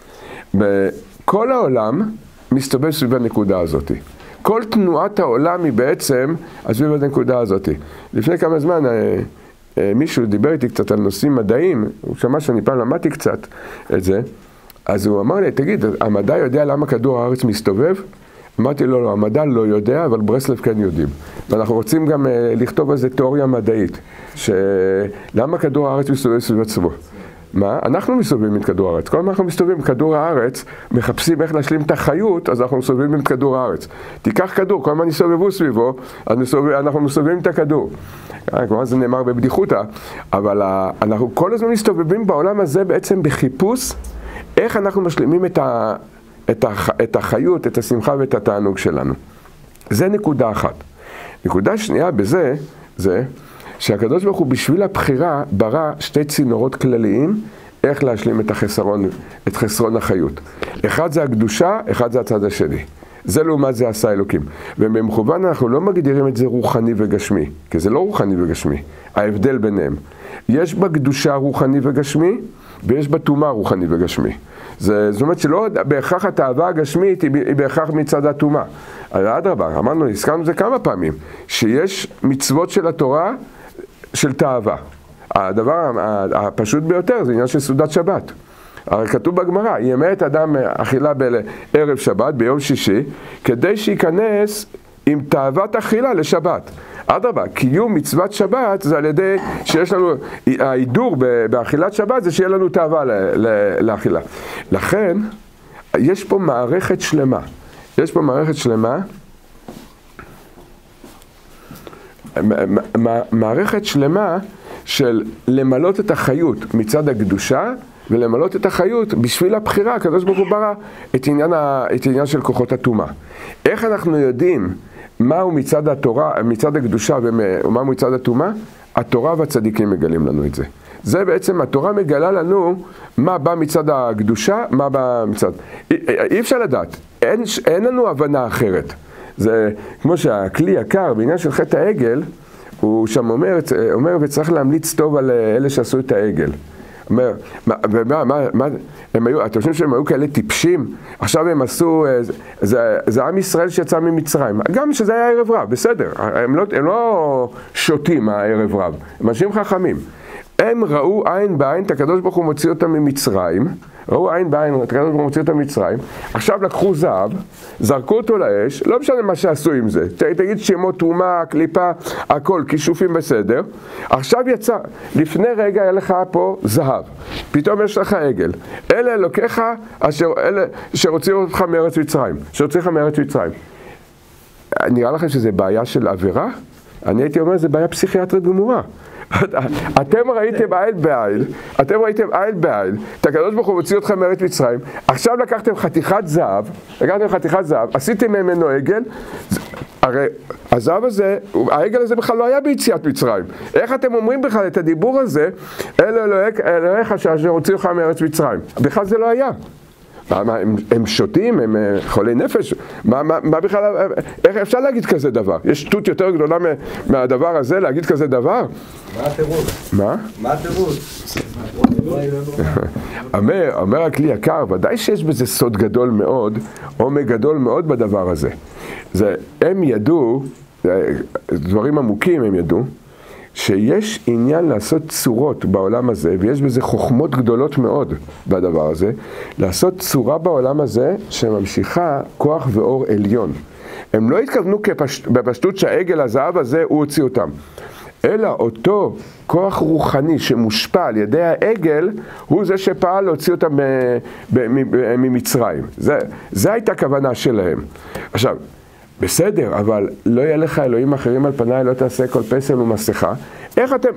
כל העולם מסתובב סביב הנקודה הזאת. כל תנועת העולם היא בעצם סביב הנקודה הזאת. לפני כמה זמן מישהו דיבר איתי קצת על נושאים מדעיים, הוא שמע שאני פעם למדתי קצת את זה, אז הוא אמר לי, תגיד, המדע יודע למה כדור הארץ מסתובב? אמרתי לו, לא, המדע לא יודע, אבל ברסלב כן יודעים. ואנחנו רוצים גם לכתוב על זה תיאוריה מדעית, שלמה כדור הארץ מסתובב סביב עצמו? מה? אנחנו מסתובבים את כדור הארץ. כל מה אנחנו מסתובבים את כדור הארץ, מחפשים איך להשלים את החיות, אז אנחנו מסתובבים את כדור הארץ. תיקח כדור, כל מה נסתובבו סביבו, אז אנחנו מסתובבים את הכדור. כלומר זה נאמר בבדיחותא, אבל אנחנו כל הזמן מסתובבים בעולם הזה בעצם בחיפוש, איך אנחנו משלימים את החיות, את השמחה ואת התענוג שלנו. זה נקודה אחת. נקודה שנייה בזה, זה שהקדוש ברוך הוא בשביל הבחירה ברא שתי צינורות כלליים, איך להשלים את חסרון החיות. אחד זה הקדושה, אחד זה הצד השני. זה לעומת זה עשה אלוקים. ובמכוון אנחנו לא מגדירים את זה רוחני וגשמי, כי זה לא רוחני וגשמי, ההבדל ביניהם. יש בה קדושה רוחני וגשמי, ויש בה טומאה רוחני וגשמי. זאת אומרת שלא בהכרח התאווה הגשמית היא בהכרח מצד הטומאה. אדרבה, אמרנו, הזכרנו את זה כמה פעמים, שיש מצוות של התורה של תאווה. הדבר הפשוט ביותר זה עניין של סעודת שבת. הרי כתוב בגמרא, ימית אדם אכילה בערב שבת, ביום שישי, כדי שייכנס עם תאוות אכילה לשבת. אדרבה, קיום מצוות שבת זה על ידי שיש לנו, ההידור באכילת שבת זה שיהיה לנו תאווה לאכילה. לכן, יש פה מערכת שלמה. יש פה מערכת שלמה, מערכת שלמה של למלות את החיות מצד הקדושה, ולמלות את החיות בשביל הבחירה, הקדוש ברוך הוא ברא את עניין של כוחות הטומאה. איך אנחנו יודעים מהו מצד התורה, מצד הקדושה ומהו מצד הטומאה? התורה והצדיקים מגלים לנו את זה. זה בעצם, התורה מגלה לנו מה בא מצד הקדושה, מה בא מצד... אי אפשר לדעת, אין לנו הבנה אחרת. זה כמו שהכלי יקר בעניין של חטא העגל, הוא שם אומר וצריך להמליץ טוב על אלה שעשו את העגל. אומר, אתם חושבים שהם היו כאלה טיפשים? עכשיו הם עשו, זה עם ישראל שיצא ממצרים. גם שזה היה ערב רב, בסדר. הם לא שותים הערב רב, הם אנשים חכמים. הם ראו עין בעין, את הקדוש ברוך הוא מוציא אותם ממצרים, ראו עין בעין, את הקדוש ברוך הוא מוציא אותם ממצרים, עכשיו לקחו זהב, זרקו אותו לאש, לא משנה מה שעשו עם זה, תגיד שמות, תרומה, קליפה, הכל, כישופים בסדר, עכשיו יצא, לפני רגע היה לך פה זהב, פתאום יש לך עגל, אלה אלוקיך, אלה שרוצים אותך מארץ מצרים, שרוצים לך מארץ מצרים. נראה לכם שזה בעיה של עבירה? אני הייתי אומר, זה בעיה פסיכיאטרית גמורה. אתם ראיתם עין בעין, אתם ראיתם עין בעין, את הקדוש ברוך הוא מוציא אתכם מארץ מצרים, עכשיו לקחתם חתיכת זהב, עשיתם ממנו עגל, הרי הזהב הזה, העגל הזה בכלל לא היה ביציאת מצרים. איך אתם אומרים בכלל את הדיבור הזה, אלוהיך אשר הוציאו לך מארץ מצרים? בכלל זה לא היה. הם שותים, הם חולי נפש, מה בכלל, איך אפשר להגיד כזה דבר? יש שטות יותר גדולה מהדבר הזה, להגיד כזה דבר? מה התירוץ? מה התירוץ? אומר הכלי יקר, ודאי שיש בזה סוד גדול מאוד, עומק גדול מאוד בדבר הזה. הם ידעו, דברים עמוקים הם ידעו, שיש עניין לעשות צורות בעולם הזה, ויש בזה חוכמות גדולות מאוד בדבר הזה, לעשות צורה בעולם הזה שממשיכה כוח ואור עליון. הם לא התכוונו בפשטות שהעגל הזהב הזה הוא הוציא אותם, אלא אותו כוח רוחני שמושפע על ידי העגל, הוא זה שפעל להוציא אותם ממצרים. זה הייתה כוונה שלהם. עכשיו, בסדר, אבל לא יהיה לך אלוהים אחרים על פניי, לא תעשה כל פסל ומסכה. איך אתם,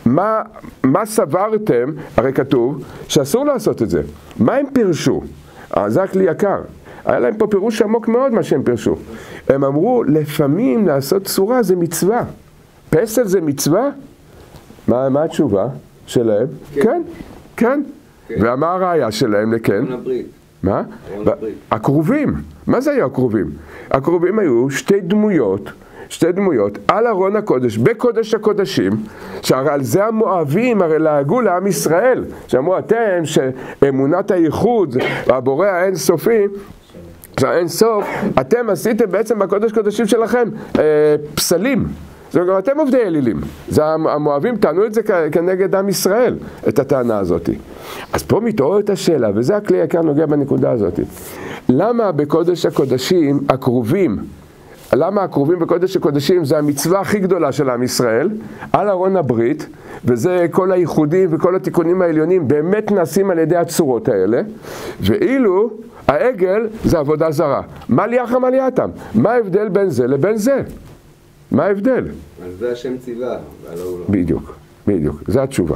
מה סברתם, הרי כתוב שאסור לעשות את זה. מה הם פירשו? זה הכלי יקר. היה להם פה פירוש עמוק מאוד מה שהם פירשו. הם אמרו, לפעמים לעשות צורה זה מצווה. פסל זה מצווה? מה התשובה שלהם? כן, כן. ומה הראיה שלהם לכן? מה? הקרובים. מה זה היו הקרובים? הקרובים היו שתי דמויות על ארון הקודש, בקודש הקודשים, שהרי על זה המואבים הרי להגו לעם ישראל, שאמרו אתם שאמונת הייחוד, הבורא האינסופי, שהאין סוף, אתם עשיתם בעצם בקודש קודשים שלכם פסלים. זאת אומרת, אתם עובדי אלילים. המואבים טענו את זה כנגד עם ישראל, את הטענה הזאת. אז פה מתעוררת השאלה, וזה הכלי יקר נוגע בנקודה הזאת. למה בקודש הקודשים הקרובים, למה הקרובים בקודש הקודשים זה המצווה הכי גדולה של עם ישראל, על ארון הברית, וזה כל הייחודים וכל התיקונים העליונים באמת נעשים על ידי הצורות האלה, ואילו העגל זה עבודה זרה. מה ליחם על יתם? מה ההבדל בין זה לבין זה? מה ההבדל? על זה השם ציווה, ועל הוא לא. בדיוק, זו התשובה.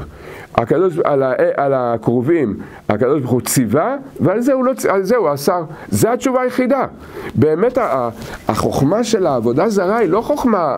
על הקרובים, הקדוש ברוך הוא ציווה, ועל זה הוא לא ציווה, על זה הוא אסר. זו התשובה היחידה. באמת החוכמה של העבודה זרה היא לא חוכמה,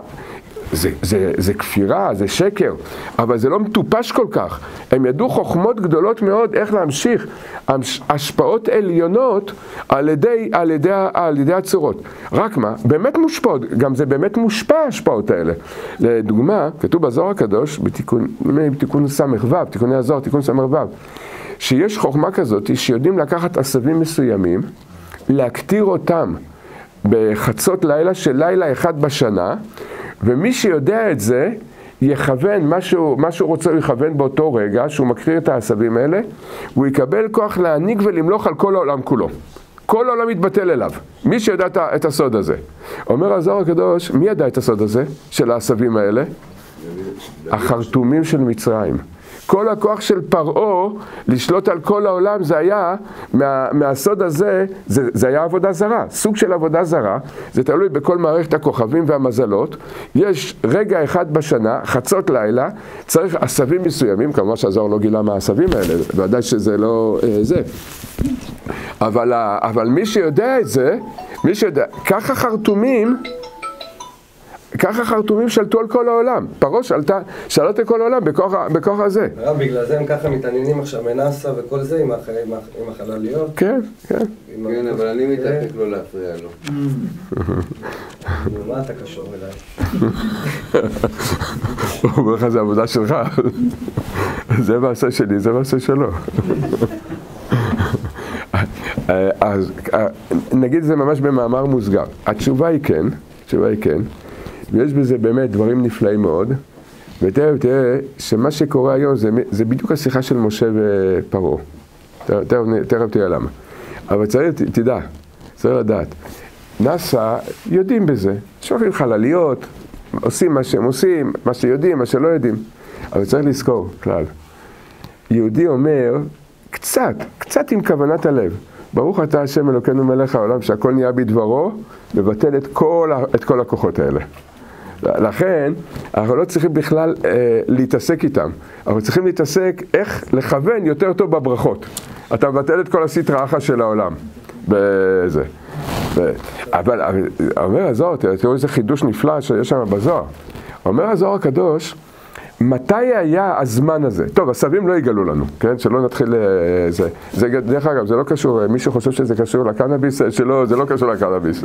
זה כפירה, זה שקר, אבל זה לא מטופש כל כך. הם ידעו חוכמות גדולות מאוד איך להמשיך השפעות עליונות על ידי הצורות. רק מה? באמת מושפעות, גם זה באמת מושפע ההשפעות האלה. לדוגמה, כתוב בזוהר הקדוש, בתיקון סמ"ו, תיקוני הזוהר, תיקון סמ"ו, שיש חוכמה כזאת שיודעים לקחת עשבים מסוימים, להקטיר אותם בחצות לילה של לילה אחד בשנה, ומי שיודע את זה, יכוון, מה שהוא רוצה לכוון באותו רגע, שהוא מקריר את העשבים האלה, הוא יקבל כוח להעניק ולמלוך על כל העולם כולו. כל העולם יתבטל אליו. מי שיודע את הסוד הזה. אומר הזוהר הקדוש, מי ידע את הסוד הזה, של העשבים האלה? החרטומים של מצרים. כל הכוח של פרעה לשלוט על כל העולם זה היה, מהסוד הזה, זה היה עבודה זרה. סוג של עבודה זרה, זה תלוי בכל מערכת הכוכבים והמזלות. יש רגע אחד בשנה, חצות לילה, צריך עשבים מסוימים, כמובן שהזוהר לא גילה מה העשבים האלה, ודאי שזה לא זה. אבל מי שיודע את זה, ככה חרטומים שלטו על כל העולם. פרעה שלט על כל העולם בכוח הזה. בגלל זה הם ככה מתעניינים עכשיו מנסה וכל זה עם החלליות? כן. כן, אבל אני מתאפק לא להפריע לו. מה אתה קשור אליי? הוא אומר לך, זה עבודה שלך. זה מעשה שלי, זה מעשה שלו. אז נגיד זה ממש במאמר מוסגר. התשובה היא כן. ויש בזה באמת דברים נפלאים מאוד, ותראה שמה שקורה היום זה בדיוק השיחה של משה ופרעה. תראה למה. אבל צריך לדעת. נאס"א יודעים בזה, שולחים חלליות, עושים מה שהם עושים, מה שיודעים, מה שלא יודעים. אבל צריך לזכור, כלל. יהודי אומר, קצת עם כוונת הלב. ברוך אתה השם אלוקינו מלך העולם, שהכל נהיה בדברו, מבטל את כל הכוחות האלה. לכן, אנחנו לא צריכים בכלל להתעסק איתם. אנחנו צריכים להתעסק איך לכוון יותר טוב בברכות. אתה מבטל את כל הסטרא אחרא של העולם. בזה. אבל אומר הזוהר, תראו איזה חידוש נפלא שיש שם בזוהר. אומר הזוהר הקדוש, מתי היה הזמן הזה? טוב, הסבים לא יגלו לנו, כן? שלא נתחיל זה. דרך אגב, זה לא קשור, מישהו חושב שזה קשור לקנאביס, שלא, זה לא קשור לקנאביס.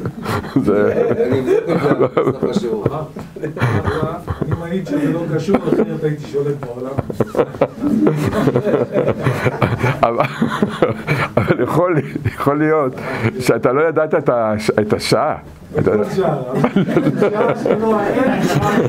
אני מעיד שזה לא קשור, אחרת הייתי שולט בעולם. אבל יכול להיות שאתה לא ידעת את השעה. בכל שעה, שעה שלא אין.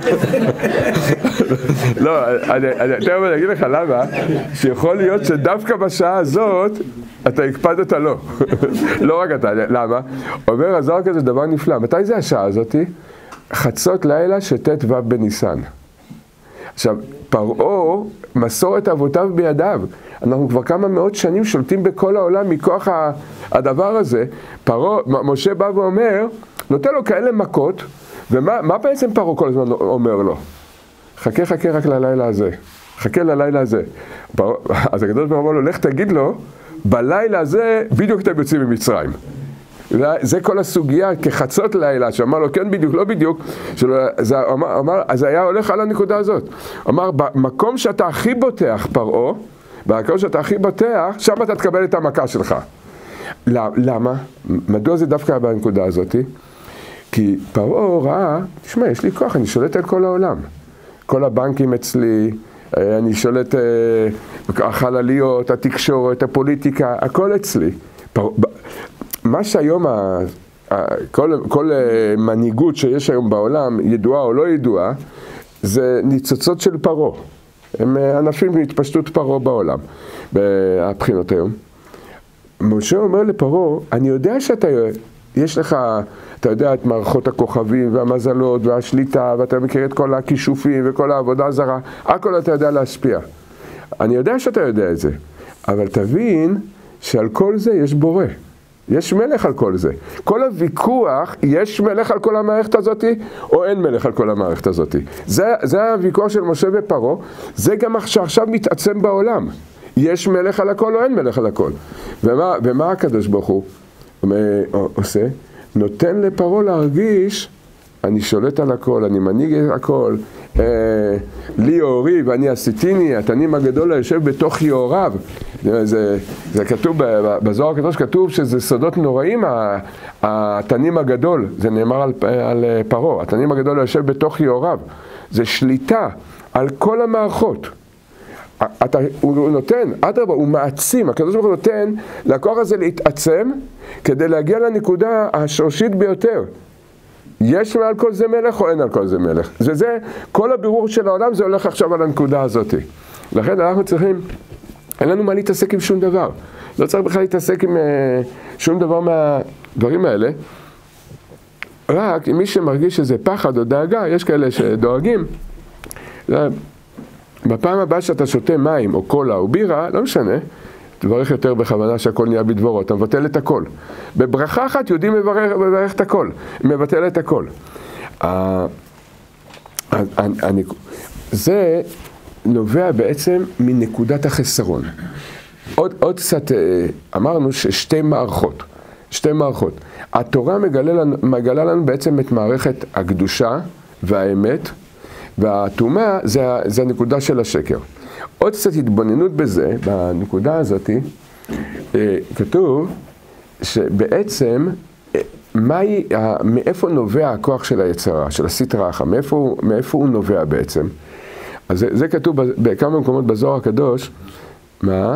לא, אני אגיד לך למה, שיכול להיות שדווקא בשעה הזאת אתה הקפדת לא. לא רק אתה, למה? אומר הזוהר כזה דבר נפלא. מתי זה השעה הזאת? חצות לילה שט' ו' בניסן. עכשיו, פרעה מסור את אבותיו בידיו. אנחנו כבר כמה מאות שנים שולטים בכל העולם מכוח הדבר הזה. פרעה, משה בא ואומר, נותן לו כאלה מכות, ומה בעצם פרעה כל הזמן אומר לו? חכה רק ללילה הזה. חכה ללילה הזה. אז הקדוש ברוך הוא אומר לו, לך תגיד לו, בלילה הזה בדיוק אתם יוצאים ממצרים. זה כל הסוגיה כחצות לילה, שאמר לו כן בדיוק, לא בדיוק, אז היה הולך על הנקודה הזאת. אמר, במקום שאתה הכי בוטח פרעה, במקום שאתה הכי בוטח, שם אתה תקבל את המכה שלך. למה? מדוע זה דווקא בנקודה הזאת? כי פרעה ראה, תשמע, יש לי כוח, אני שולט על כל העולם. כל הבנקים אצלי, אני שולט החלליות, התקשורת, הפוליטיקה, הכל אצלי. מה שהיום, כל מנהיגות שיש היום בעולם, ידועה או לא ידועה, זה ניצוצות של פרעה. הם ענפים בהתפשטות פרעה בעולם, בבחינות היום. משה אומר לפרעה, אני יודע שאתה, יש לך, אתה יודע את מערכות הכוכבים והמזלות והשליטה, ואתה מכיר את כל הכישופים וכל העבודה הזרה, הכל אתה יודע להשפיע. אני יודע שאתה יודע את זה, אבל תבין שעל כל זה יש בורא. יש מלך על כל זה. כל הוויכוח, יש מלך על כל המערכת הזאת, או אין מלך על כל המערכת הזאת. זה הוויכוח של משה ופרעה, זה גם שעכשיו מתעצם בעולם. יש מלך על הכל או אין מלך על הכל. ומה הקדוש ברוך הוא עושה? נותן לפרעה להרגיש, אני שולט על הכל, אני מנהיג על הכל, לי אורי ואני עשיתיני, התנים הגדול היושב בתוך יאוריו. זה כתוב, בזוהר הקדוש כתוב שזה סודות נוראים, התנים הגדול, זה נאמר על פרעה, התנים הגדול היושב בתוך יאוריו. זה שליטה על כל המערכות. הוא נותן, אדרבה, הוא מעצים, הקדוש ברוך הוא נותן לכוח הזה להתעצם כדי להגיע לנקודה השורשית ביותר. יש מעל כל זה מלך או אין על כל זה מלך? זה כל הבירור של העולם זה הולך עכשיו על הנקודה הזאת. לכן אנחנו צריכים, אין לנו מה להתעסק עם שום דבר. לא צריך בכלל להתעסק עם שום דבר מהדברים האלה. רק אם מי שמרגיש שזה פחד או דאגה, יש כאלה שדואגים. בפעם הבאה שאתה שותה מים או קולה או בירה, לא משנה, תברך יותר בכוונה שהכל נהיה בדברו, אתה מבטל את הכל. בברכה אחת יודעים מברך את הכל, מבטל את הכל. זה נובע בעצם מנקודת החסרון. עוד קצת אמרנו ששתי מערכות. התורה מגלה לנו בעצם את מערכת הקדושה והאמת, והטומאה זה הנקודה של השקר. עוד קצת התבוננות בזה, בנקודה הזאת, כתוב שבעצם מאיפה נובע הכוח של היצרה, של הסטרא אחרא, מאיפה הוא נובע בעצם. אז זה כתוב בכמה מקומות בזוהר הקדוש. מה?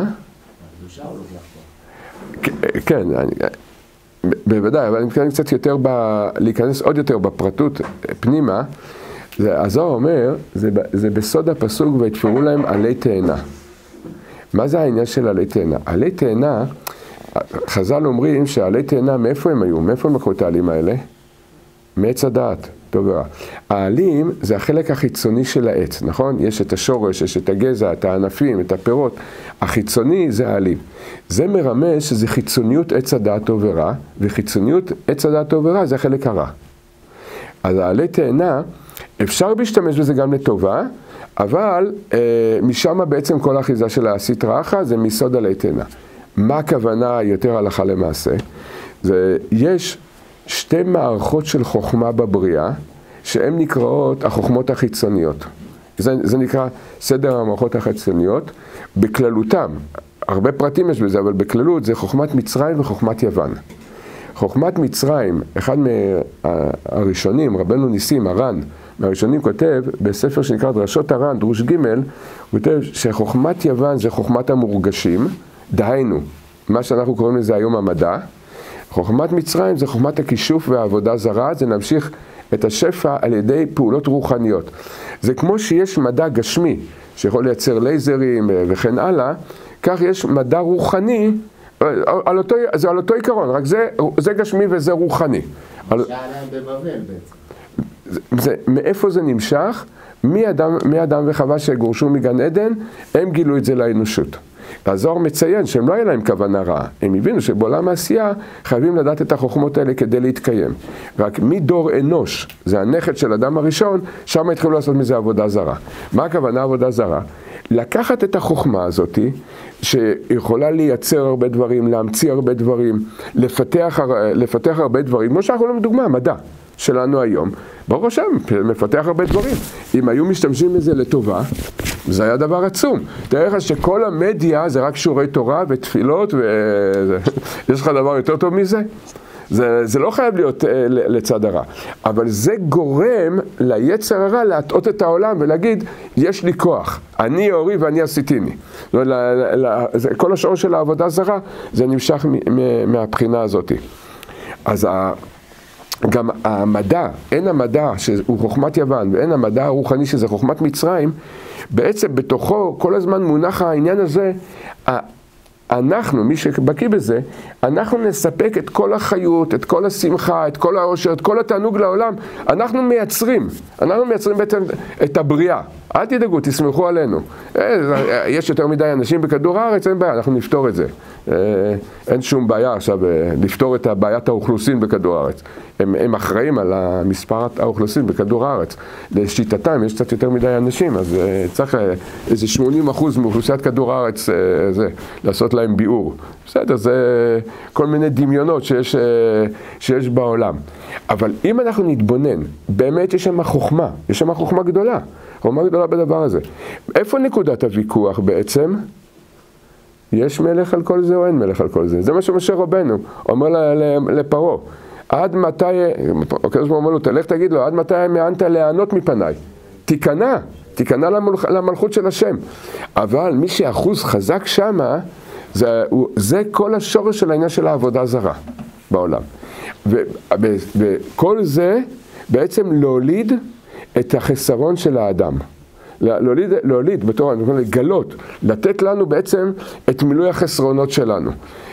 כן, בוודאי, אבל אני מתכוון קצת יותר להיכנס עוד יותר בפרטות פנימה. הזוהר אומר, זה בסוד הפסוק ויתפרו להם עלי תאנה. מה זה העניין של עלי תאנה? עלי תאנה, חז"ל אומרים שעלי תאנה, מאיפה הם היו? מאיפה הם לקחו את העלים האלה? מעץ הדעת, טוב ורע. העלים זה החלק החיצוני של העץ, נכון? יש את השורש, יש את הגזע, את הענפים, את הפירות. החיצוני זה העלים. זה מרמז שזה חיצוניות עץ הדעת טוב ורע, וחיצוניות עץ הדעת טוב ורע זה החלק הרע. אז העלי תאנה אפשר להשתמש בזה גם לטובה, אבל משם בעצם כל האחיזה של הסטרא אחרא זה מיסוד עלי תאנה. מה הכוונה יותר הלכה למעשה? יש שתי מערכות של חוכמה בבריאה, שהן נקראות החוכמות החיצוניות. זה נקרא סדר המערכות החיצוניות. בכללותם, הרבה פרטים יש בזה, אבל בכללות זה חוכמת מצרים וחוכמת יוון. חוכמת מצרים, אחד מהראשונים, רבנו ניסים, הר"ן, מהראשונים כותב, בספר שנקרא דרשות הר"ן, דרוש ג', הוא כותב שחוכמת יוון זה חוכמת המורגשים, דהיינו, מה שאנחנו קוראים לזה היום המדע. חוכמת מצרים זה חוכמת הכישוף והעבודה זרה, זה נמשיך את השפע על ידי פעולות רוחניות. זה כמו שיש מדע גשמי, שיכול לייצר לייזרים וכן הלאה, כך יש מדע רוחני, זה על אותו עיקרון, רק זה גשמי וזה רוחני. שהיה להם בבבל בעצם. מאיפה זה נמשך? מאדם וחווה שגורשו מגן עדן, הם גילו את זה לאנושות. הזוהר מציין שהם לא היה להם כוונה רעה, הם הבינו שבעולם העשייה חייבים לדעת את החוכמות האלה כדי להתקיים. רק מדור אנוש, זה הנכד של אדם הראשון, שם התחילו לעשות מזה עבודה זרה. מה הכוונה עבודה זרה? לקחת את החוכמה הזאת, שיכולה לייצר הרבה דברים, להמציא הרבה דברים, לפתח הרבה דברים, כמו שאנחנו רואים דוגמה, המדע שלנו היום, ברוך השם, מפתח הרבה דברים. אם היו משתמשים בזה לטובה, זה היה דבר עצום. תראה לך שכל המדיה זה רק שיעורי תורה ותפילות, יש לך דבר יותר טוב מזה? זה לא חייב להיות לצד הרע, אבל זה גורם ליצר הרע להטעות את העולם ולהגיד, יש לי כוח, אני אורי ואני עשיתיני. כל השורש של העבודה זרה, זה נמשך מהבחינה הזאת. אז גם המדע, אין המדע שהוא חוכמת יוון, ואין המדע הרוחני שזה חוכמת מצרים, בעצם בתוכו כל הזמן מונח העניין הזה, אנחנו, מי שבקיא בזה, אנחנו נספק את כל החיות, את כל השמחה, את כל העושר, את כל התענוג לעולם. אנחנו מייצרים בעצם את הבריאה. אל תדאגו, תסמכו עלינו. יש יותר מדי אנשים בכדור הארץ, אין בעיה, אנחנו נפתור את זה. אין שום בעיה עכשיו לפתור את בעיית האוכלוסין בכדור הארץ. הם אחראים על מספר האוכלוסין בכדור הארץ. לשיטתם יש קצת יותר מדי אנשים, אז צריך איזה 80% מאוכלוסיית כדור הארץ לעשות להם ביאור. בסדר, זה כל מיני דמיונות שיש בעולם. אבל אם אנחנו נתבונן, באמת יש שם חוכמה, יש שם חוכמה גדולה. חוכמה גדולה בדבר הזה. איפה נקודת הוויכוח בעצם? יש מלך על כל זה או אין מלך על כל זה? זה מה שמשה רבנו אומר לפרעה. עד מתי, הקדוש ברוך הוא אומר לו, תלך תגיד לו, עד מתי מענת להיענות מפניי? תיכנע למלכות של השם. אבל מי שאחוז חזק שמה, זה כל השורש של העניין של העבודה זרה בעולם. וכל זה בעצם להוליד את החסרון של האדם. להוליד בתור, לגלות, לתת לנו בעצם את מילוי החסרונות שלנו.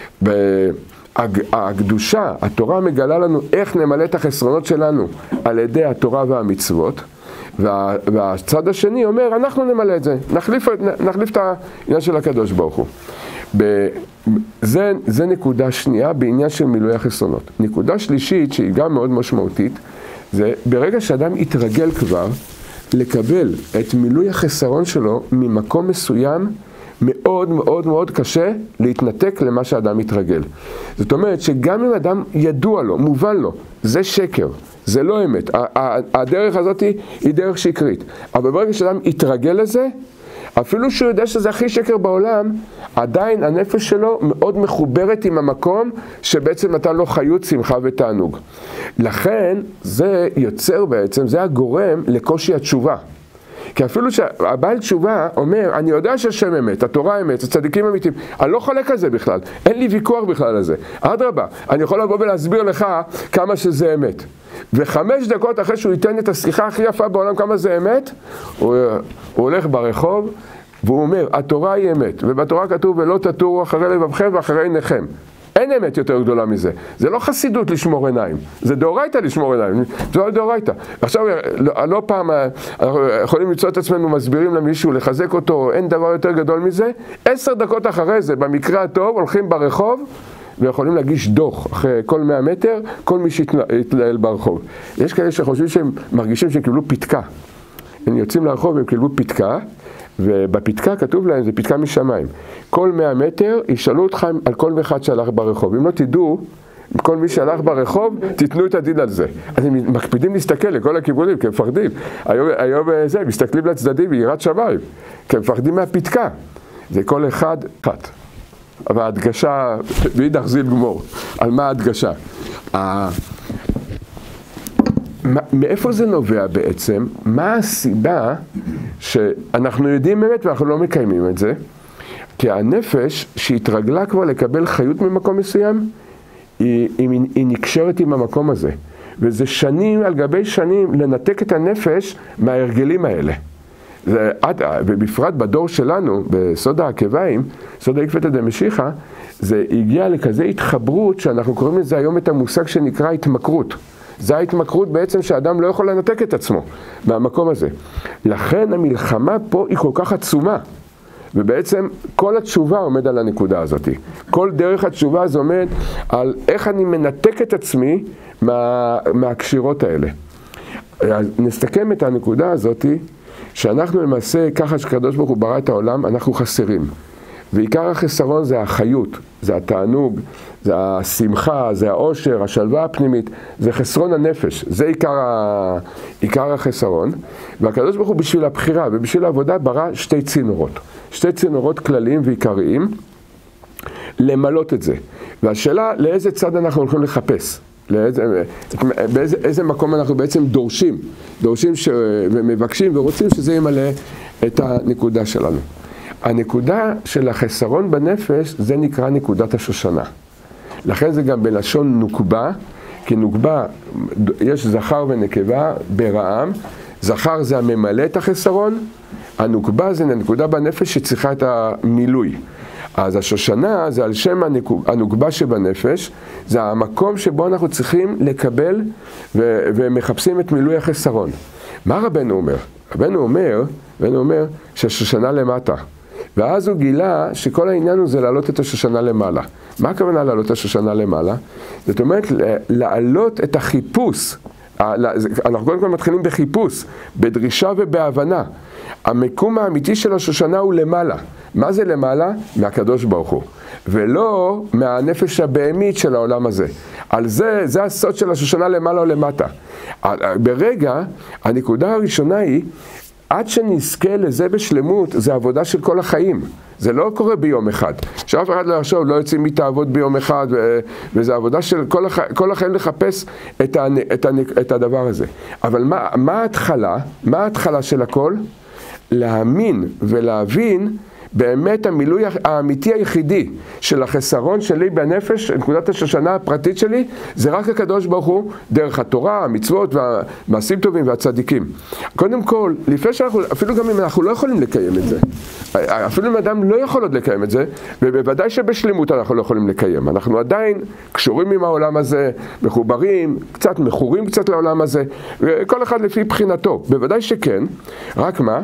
הקדושה, התורה מגלה לנו איך נמלא את החסרונות שלנו על ידי התורה והמצוות, והצד השני אומר, אנחנו נמלא את זה, נחליף את העניין של הקדוש ברוך הוא. זה נקודה שנייה בעניין של מילוי החסרונות. נקודה שלישית שהיא גם מאוד משמעותית, זה ברגע שאדם יתרגל כבר לקבל את מילוי החסרון שלו ממקום מסוים, מאוד מאוד מאוד קשה להתנתק למה שאדם מתרגל. זאת אומרת שגם אם אדם ידוע לו, מובן לו, זה שקר, זה לא אמת, הדרך הזאת היא דרך שקרית. אבל ברגע שאדם יתרגל לזה, אפילו שהוא יודע שזה הכי שקר בעולם, עדיין הנפש שלו מאוד מחוברת עם המקום שבעצם נתן לו חיות, שמחה ותענוג. לכן זה יוצר בעצם, זה הגורם לקושי התשובה. כי אפילו שהבעל תשובה אומר, אני יודע שהשם אמת, התורה אמת, הצדיקים אמיתיים, אני לא חולק על זה בכלל, אין לי ויכוח בכלל על זה. אדרבה, אני יכול לבוא ולהסביר לך כמה שזה אמת. ו5 דקות אחרי שהוא ייתן את השיחה הכי יפה בעולם כמה זה אמת, הוא הולך ברחוב והוא אומר, התורה היא אמת, ובתורה כתוב, ולא תטורו אחרי לבבכם ואחרי עיניכם. אין אמת יותר גדולה מזה. זה לא חסידות לשמור עיניים, זה דאורייתא לשמור עיניים, זה לא דאורייתא. עכשיו, לא פעם אנחנו יכולים למצוא את עצמנו מסבירים למישהו, לחזק אותו, אין דבר יותר גדול מזה. 10 דקות אחרי זה, במקרה הטוב, הולכים ברחוב, ויכולים להגיש דוח אחרי כל 100 מטר, כל מי שהתנהל ברחוב. יש כאלה שחושבים שהם מרגישים שהם קיבלו פתקה. הם יוצאים לרחוב והם קיבלו פתקה, ובפתקה כתוב להם, זה פתקה משמיים. כל 100 מטר ישאלו אתכם על כל אחד שהלך ברחוב. אם לא תדעו, כל מי שהלך ברחוב, תיתנו את הדין על זה. אז הם מקפידים להסתכל לכל הכיוונים, כי הם מפחדים. היום זה, מסתכלים לצדדים ביראת שמיים, כי הם מפחדים מהפתקה. זה כל אחד. אבל ההדגשה, ואידך זיל גמור, על מה ההדגשה? מאיפה זה נובע בעצם? מה הסיבה שאנחנו יודעים באמת ואנחנו לא מקיימים את זה? כי הנפש שהתרגלה כבר לקבל חיות ממקום מסוים, היא נקשרת עם המקום הזה. וזה שנים על גבי שנים לנתק את הנפש מההרגלים האלה. ובפרט בדור שלנו, בסוד העקביים, סוד העקבתא דמשיחא, זה הגיע לכזה התחברות שאנחנו קוראים לזה היום את המושג שנקרא התמכרות. זה ההתמכרות בעצם שהאדם לא יכול לנתק את עצמו מהמקום הזה. לכן המלחמה פה היא כל כך עצומה. ובעצם כל התשובה עומד על הנקודה הזאת. כל דרך התשובה זה עומד על איך אני מנתק את עצמי מהקשירות האלה. אז נסתכם את הנקודה הזאת, שאנחנו למעשה, ככה שקדוש ברוך הוא ברא את העולם, אנחנו חסרים. ועיקר החסרון זה החיות, זה התענוג, זה השמחה, זה העושר, השלווה הפנימית, זה חסרון הנפש, זה עיקר החסרון. והקדוש ברוך הוא בשביל הבחירה ובשביל העבודה ברא שתי צינורות כלליים ועיקריים, למלות את זה. והשאלה, לאיזה צד אנחנו הולכים לחפש? באיזה מקום אנחנו בעצם דורשים ומבקשים ורוצים שזה ימלא את הנקודה שלנו. הנקודה של החסרון בנפש זה נקרא נקודת השושנה. לכן זה גם בלשון נוקבה, כי נוקבה יש זכר ונקבה ברעם, זכר זה הממלא את החסרון, הנוקבה זה נקודה בנפש שצריכה את המילוי. אז השושנה זה על שם הנוקבה שבנפש, זה המקום שבו אנחנו צריכים לקבל ומחפשים את מילוי החסרון. מה רבנו אומר? רבנו אומר שהשושנה למטה. ואז הוא גילה שכל העניין הוא זה להעלות את השושנה למעלה. מה הכוונה להעלות את השושנה למעלה? זאת אומרת, להעלות את החיפוש. אנחנו קודם כל מתחילים בחיפוש, בדרישה ובהבנה. המקום האמיתי של השושנה הוא למעלה. מה זה למעלה? מהקדוש ברוך הוא. ולא מהנפש הבהמית של העולם הזה. על זה הסוד של השושנה למעלה או למטה. ברגע, הנקודה הראשונה היא, עד שנזכה לזה בשלמות, זה עבודה של כל החיים. זה לא קורה ביום אחד. שאף אחד לא יחשוב, לא יוצאים מתעבוד ביום אחד, וזה עבודה של כל החיים לחפש את הדבר הזה. אבל מה ההתחלה? מה ההתחלה של הכל? להאמין ולהבין באמת המילוי האמיתי היחידי של החסרון שלי בנפש, נקודת השושנה הפרטית שלי, זה רק הקדוש ברוך הוא, דרך התורה, המצוות והמעשים טובים והצדיקים. קודם כל, לפני שאנחנו, אפילו גם אם אנחנו לא יכולים לקיים את זה, אפילו אם אדם לא יכול עוד לקיים את זה, ובוודאי שבשלמות אנחנו לא יכולים לקיים. אנחנו עדיין קשורים עם העולם הזה, מחוברים, קצת מכורים קצת לעולם הזה, כל אחד לפי בחינתו. בוודאי שכן, רק מה?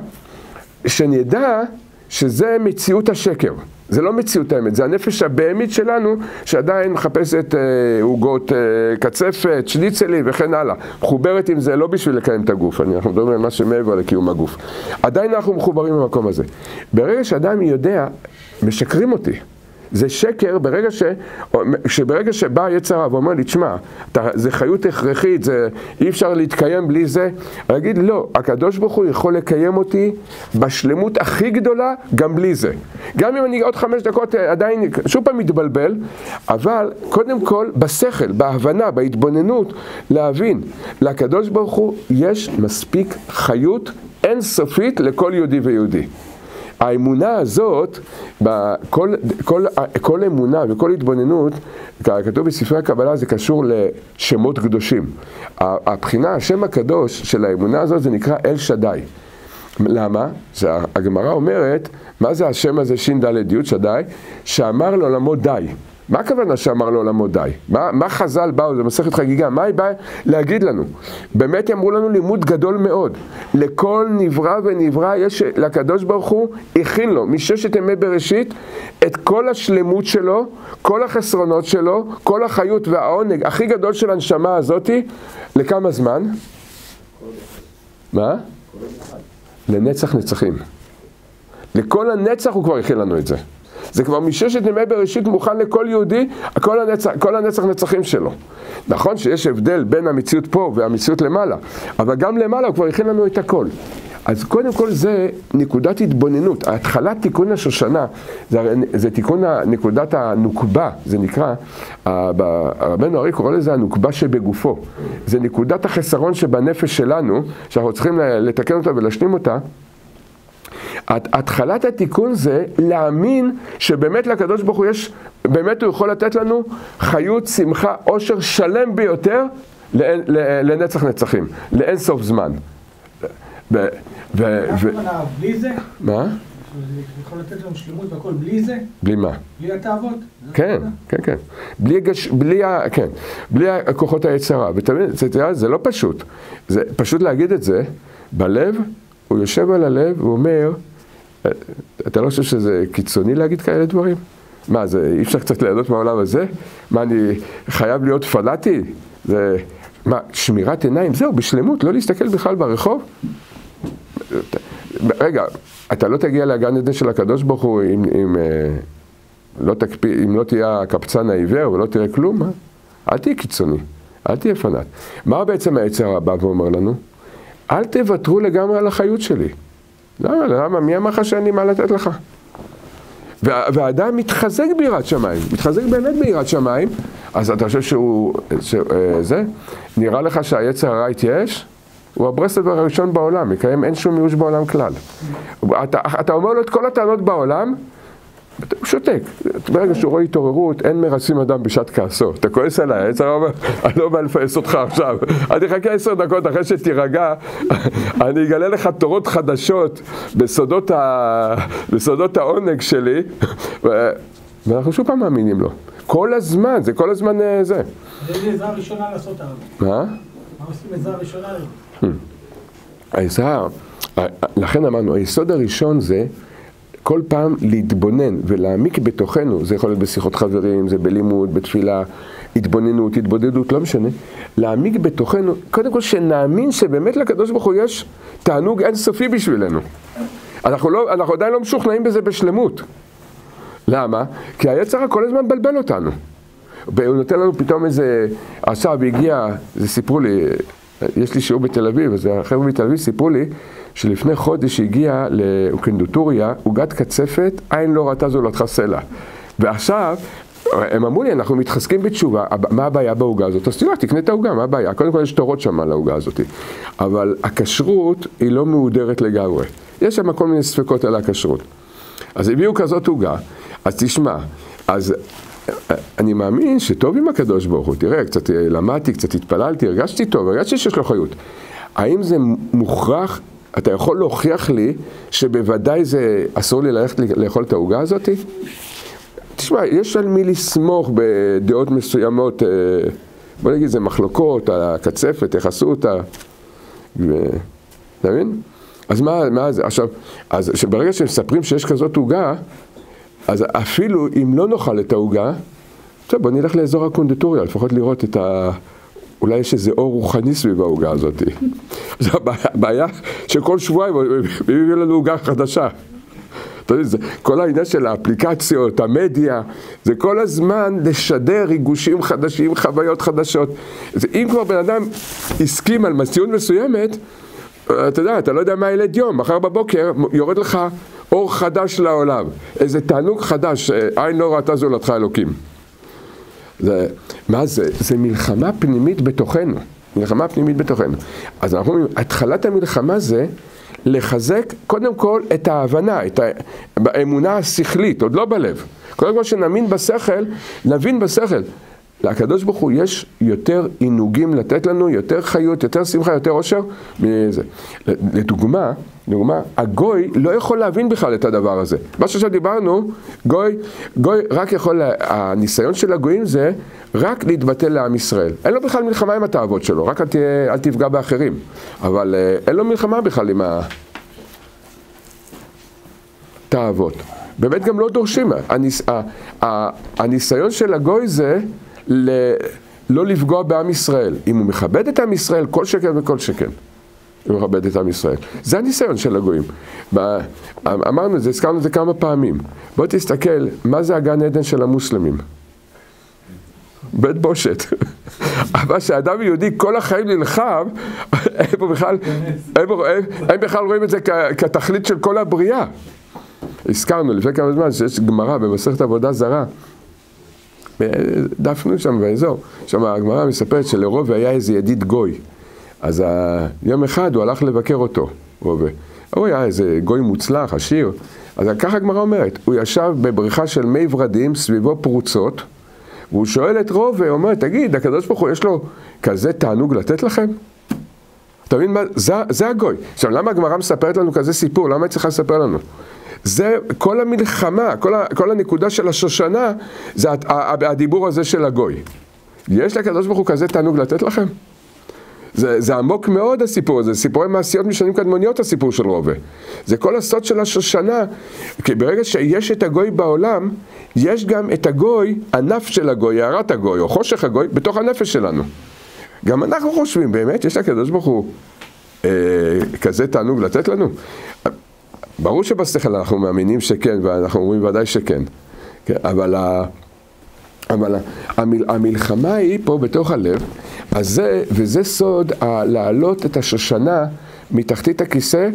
שנדע שזה מציאות השקר, זה לא מציאות האמת, זה הנפש הבהמית שלנו שעדיין מחפשת עוגות קצפת, שניצלים וכן הלאה. מחוברת עם זה לא בשביל לקיים את הגוף, אנחנו מדברים על מה שמעבר לקיום הגוף. עדיין אנחנו מחוברים במקום הזה. ברגע שאדם יודע, משקרים אותי. זה שקר שברגע שבא יצר הרע ואומר לי, תשמע, זה חיות הכרחית, אי אפשר להתקיים בלי זה. אני אגיד, לא, הקדוש ברוך הוא יכול לקיים אותי בשלמות הכי גדולה גם בלי זה. גם אם אני עוד 5 דקות עדיין שוב פעם מתבלבל, אבל קודם כל בשכל, בהבנה, בהתבוננות, להבין, לקדוש ברוך הוא יש מספיק חיות אינסופית לכל יהודי ויהודי. האמונה הזאת, כל אמונה וכל התבוננות, כתוב בספרי הקבלה, זה קשור לשמות קדושים. הבחינה, השם הקדוש של האמונה הזאת, זה נקרא אל שדי. למה? הגמרא אומרת, מה זה השם הזה שין ד' י' שדי? שאמר לעולמו די. מה הכוונה שאמר לעולמו די? מה חז"ל באו, זה מסכת חגיגה, מה היא באה להגיד לנו? באמת אמרו לנו לימוד גדול מאוד. לכל נברא ונברא יש לקדוש ברוך הוא הכין לו מששת ימי בראשית את כל השלמות שלו, כל החסרונות שלו, כל החיות והעונג הכי גדול של הנשמה הזאתי, לכמה זמן? מה? לנצח נצחים. לכל הנצח הוא כבר הכין לנו את זה. זה כבר מששת ימי בראשית מוכן לכל יהודי, כל הנצח נצחים שלו. נכון שיש הבדל בין המציאות פה והמציאות למעלה, אבל גם למעלה הוא כבר הכין לנו את הכל. אז קודם כל זה נקודת התבוננות. התחלת תיקון השושנה, זה תיקון נקודת הנוקבה, זה נקרא, רבנו ארי קורא לזה הנוקבה שבגופו. זה נקודת החסרון שבנפש שלנו, שאנחנו צריכים לתקן אותה ולהשלים אותה. התחלת התיקון זה להאמין שבאמת לקדוש ברוך הוא יש, באמת הוא יכול לתת לנו חיות, שמחה, עושר שלם ביותר לנצח נצחים, לאין סוף זמן. בלי זה? מה? יכול לתת לנו שלמות והכל בלי זה? בלי מה? בלי התאוות? כן, כן, כן. בלי הכוחות היצרה. ותמיד, זה לא פשוט. זה פשוט להגיד את זה בלב, הוא יושב על הלב והוא אומר, אתה לא חושב שזה קיצוני להגיד כאלה דברים? מה, זה אי אפשר קצת ליהנות מהעולם הזה? מה, אני חייב להיות פנאטי? זה, מה, שמירת עיניים? זהו, בשלמות, לא להסתכל בכלל ברחוב? רגע, אתה לא תגיע לגן עדן של הקדוש ברוך הוא אם לא תהיה הקפצן העיוור ולא תראה כלום? אל תהיה קיצוני, אל תהיה פנאט. מה בעצם היצר הבא ואומר לנו? אל תוותרו לגמרי על החיות שלי. למה? מי אמר לך שאני מה לתת לך? והאדם מתחזק ביראת שמיים, מתחזק באמת ביראת שמיים, אז אתה חושב זה? נראה לך שהיצר הרע יתייאש? הוא הברסלבר הראשון בעולם, מקיים אין שום ייאוש בעולם כלל. אתה אומר לו את כל הטענות בעולם, הוא שותק. ברגע שהוא רואה התעוררות, אין מרסים אדם בשעת כעסו. אתה כועס עליי, היצר אומר, אני לא בא לפייס אותך עכשיו. אני אחכה 10 דקות אחרי שתירגע, אני אגלה לך תורות חדשות בסודות העונג שלי, ואנחנו שוב פעם מאמינים לו. כל הזמן, זה כל הזמן זה. זה עזרה ראשונה לעשות הרבה. מה? מה עושים עזרה ראשונה? העזרה, לכן אמרנו, היסוד הראשון זה כל פעם להתבונן ולהעמיק בתוכנו, זה יכול להיות בשיחות חברים, זה בלימוד, בתפילה, התבוננות, התבודדות, לא משנה, להעמיק בתוכנו, קודם כל שנאמין שבאמת לקדוש ברוך הוא יש תענוג אינסופי בשבילנו. אנחנו עדיין לא משוכנעים בזה בשלמות. למה? כי היצר כל הזמן מבלבל אותנו. הוא נותן לנו פתאום איזה, עכשיו הגיע, זה סיפרו לי, יש לי שיעור בתל אביב, אז החבר'ה בתל אביב סיפרו לי שלפני חודש הגיע לאוקינדוטוריה, עוגת קצפת, עין לא ראתה זולתך סלע. ועכשיו, הם אמרו לי, אנחנו מתחזקים בתשובה, מה הבעיה בעוגה הזאת? אז תקנה את העוגה, מה הבעיה? קודם כל יש תורות שם על העוגה הזאת. אבל הכשרות היא לא מהודרת לגמרי. יש שם כל מיני ספקות על הכשרות. אז הביאו כזאת עוגה, אז תשמע, אז אני מאמין שטוב עם הקדוש ברוך הוא, תראה, קצת למדתי, קצת התפללתי, הרגשתי טוב, הרגשתי שיש לו חיות. האם זה מוכרח, אתה יכול להוכיח לי שבוודאי זה אסור לי ללכת לאכול את העוגה הזאת? תשמע, יש על מי לסמוך בדעות מסוימות, בוא נגיד, זה מחלוקות, הקצפת, איך עשו אותה, אתה מבין? אז מה זה? עכשיו, אז ברגע שמספרים שיש כזאת עוגה, אז אפילו אם לא נאכל את העוגה, טוב, בוא נלך לאזור הקונדיטוריה, לפחות לראות את אולי יש איזה אור רוחני סביב העוגה הזאת. זו הבעיה שכל שבועיים מביאים לנו עוגה חדשה. אתה יודע, כל העניין של האפליקציות, המדיה, זה כל הזמן לשדר ריגושים חדשים, חוויות חדשות. אם כבר בן אדם הסכים על מציאות מסוימת, אתה יודע, אתה לא יודע מה ילד יום, מחר בבוקר יורד לך אור חדש לעולם, איזה תענוג חדש, עין לא ראתה זולתך אלוקים. מה זה? זה מלחמה פנימית בתוכנו, מלחמה פנימית בתוכנו. אז אנחנו אומרים, התחלת המלחמה זה לחזק קודם כל את ההבנה, את האמונה השכלית, עוד לא בלב. קודם כל שנאמין בשכל, נבין בשכל. לקדוש ברוך הוא יש יותר עינוגים לתת לנו, יותר חיות, יותר שמחה, יותר עושר מזה. לדוגמה, הגוי לא יכול להבין בכלל את הדבר הזה. מה שעכשיו דיברנו, גוי רק יכול, הניסיון של הגויים זה רק להתבטל לעם ישראל. אין לו בכלל מלחמה עם התאוות שלו, רק אל תפגע באחרים. אבל אין לו מלחמה בכלל עם התאוות. באמת גם לא דורשים. הניסיון של הגוי זה לא לפגוע בעם ישראל. אם הוא מכבד את עם ישראל, כל שכן וכל שכן. הוא מכבד את עם ישראל. זה הניסיון של הגויים. אמרנו את זה, הזכרנו את זה כמה פעמים. בוא תסתכל, מה זה הגן עדן של המוסלמים? בית בושת. אבל שהאדם יהודי כל החיים נלחם, הם בכלל רואים את זה כתכלית של כל הבריאה. הזכרנו לפני כמה זמן שיש גמרא במסכת עבודה זרה. דפנו שם באזור. שם הגמרא מספרת שלרובה היה איזה ידיד גוי. אז יום אחד הוא הלך לבקר אותו, רובה. הוא היה איזה גוי מוצלח, עשיר. אז ככה הגמרא אומרת, הוא ישב בבריכה של מי ורדים, סביבו פרוצות, והוא שואל את רובה, הוא אומר, תגיד, הקדוש ברוך הוא יש לו כזה תענוג לתת לכם? אתה מבין מה? זה הגוי. עכשיו, למה הגמרא מספרת לנו כזה סיפור? למה היא צריכה לספר לנו? זה כל המלחמה, כל הנקודה של השושנה, זה הדיבור הזה של הגוי. יש לקדוש ברוך הוא כזה תענוג לתת לכם? זה עמוק מאוד הסיפור הזה, סיפורי מעשיות משנים קדמוניות הסיפור של רובה. זה כל הסוד של השושנה, כי ברגע שיש את הגוי בעולם, יש גם את הגוי, הנפש של הגוי, הערת הגוי, או חושך הגוי, בתוך הנפש שלנו. גם אנחנו חושבים, באמת, יש לקדוש ברוך הוא כזה תענוג לתת לנו? ברור שבשכל אנחנו מאמינים שכן, ואנחנו אומרים ודאי שכן. אבל המלחמה היא פה בתוך הלב, וזה סוד להעלות את השושנה מתחתית הכיסא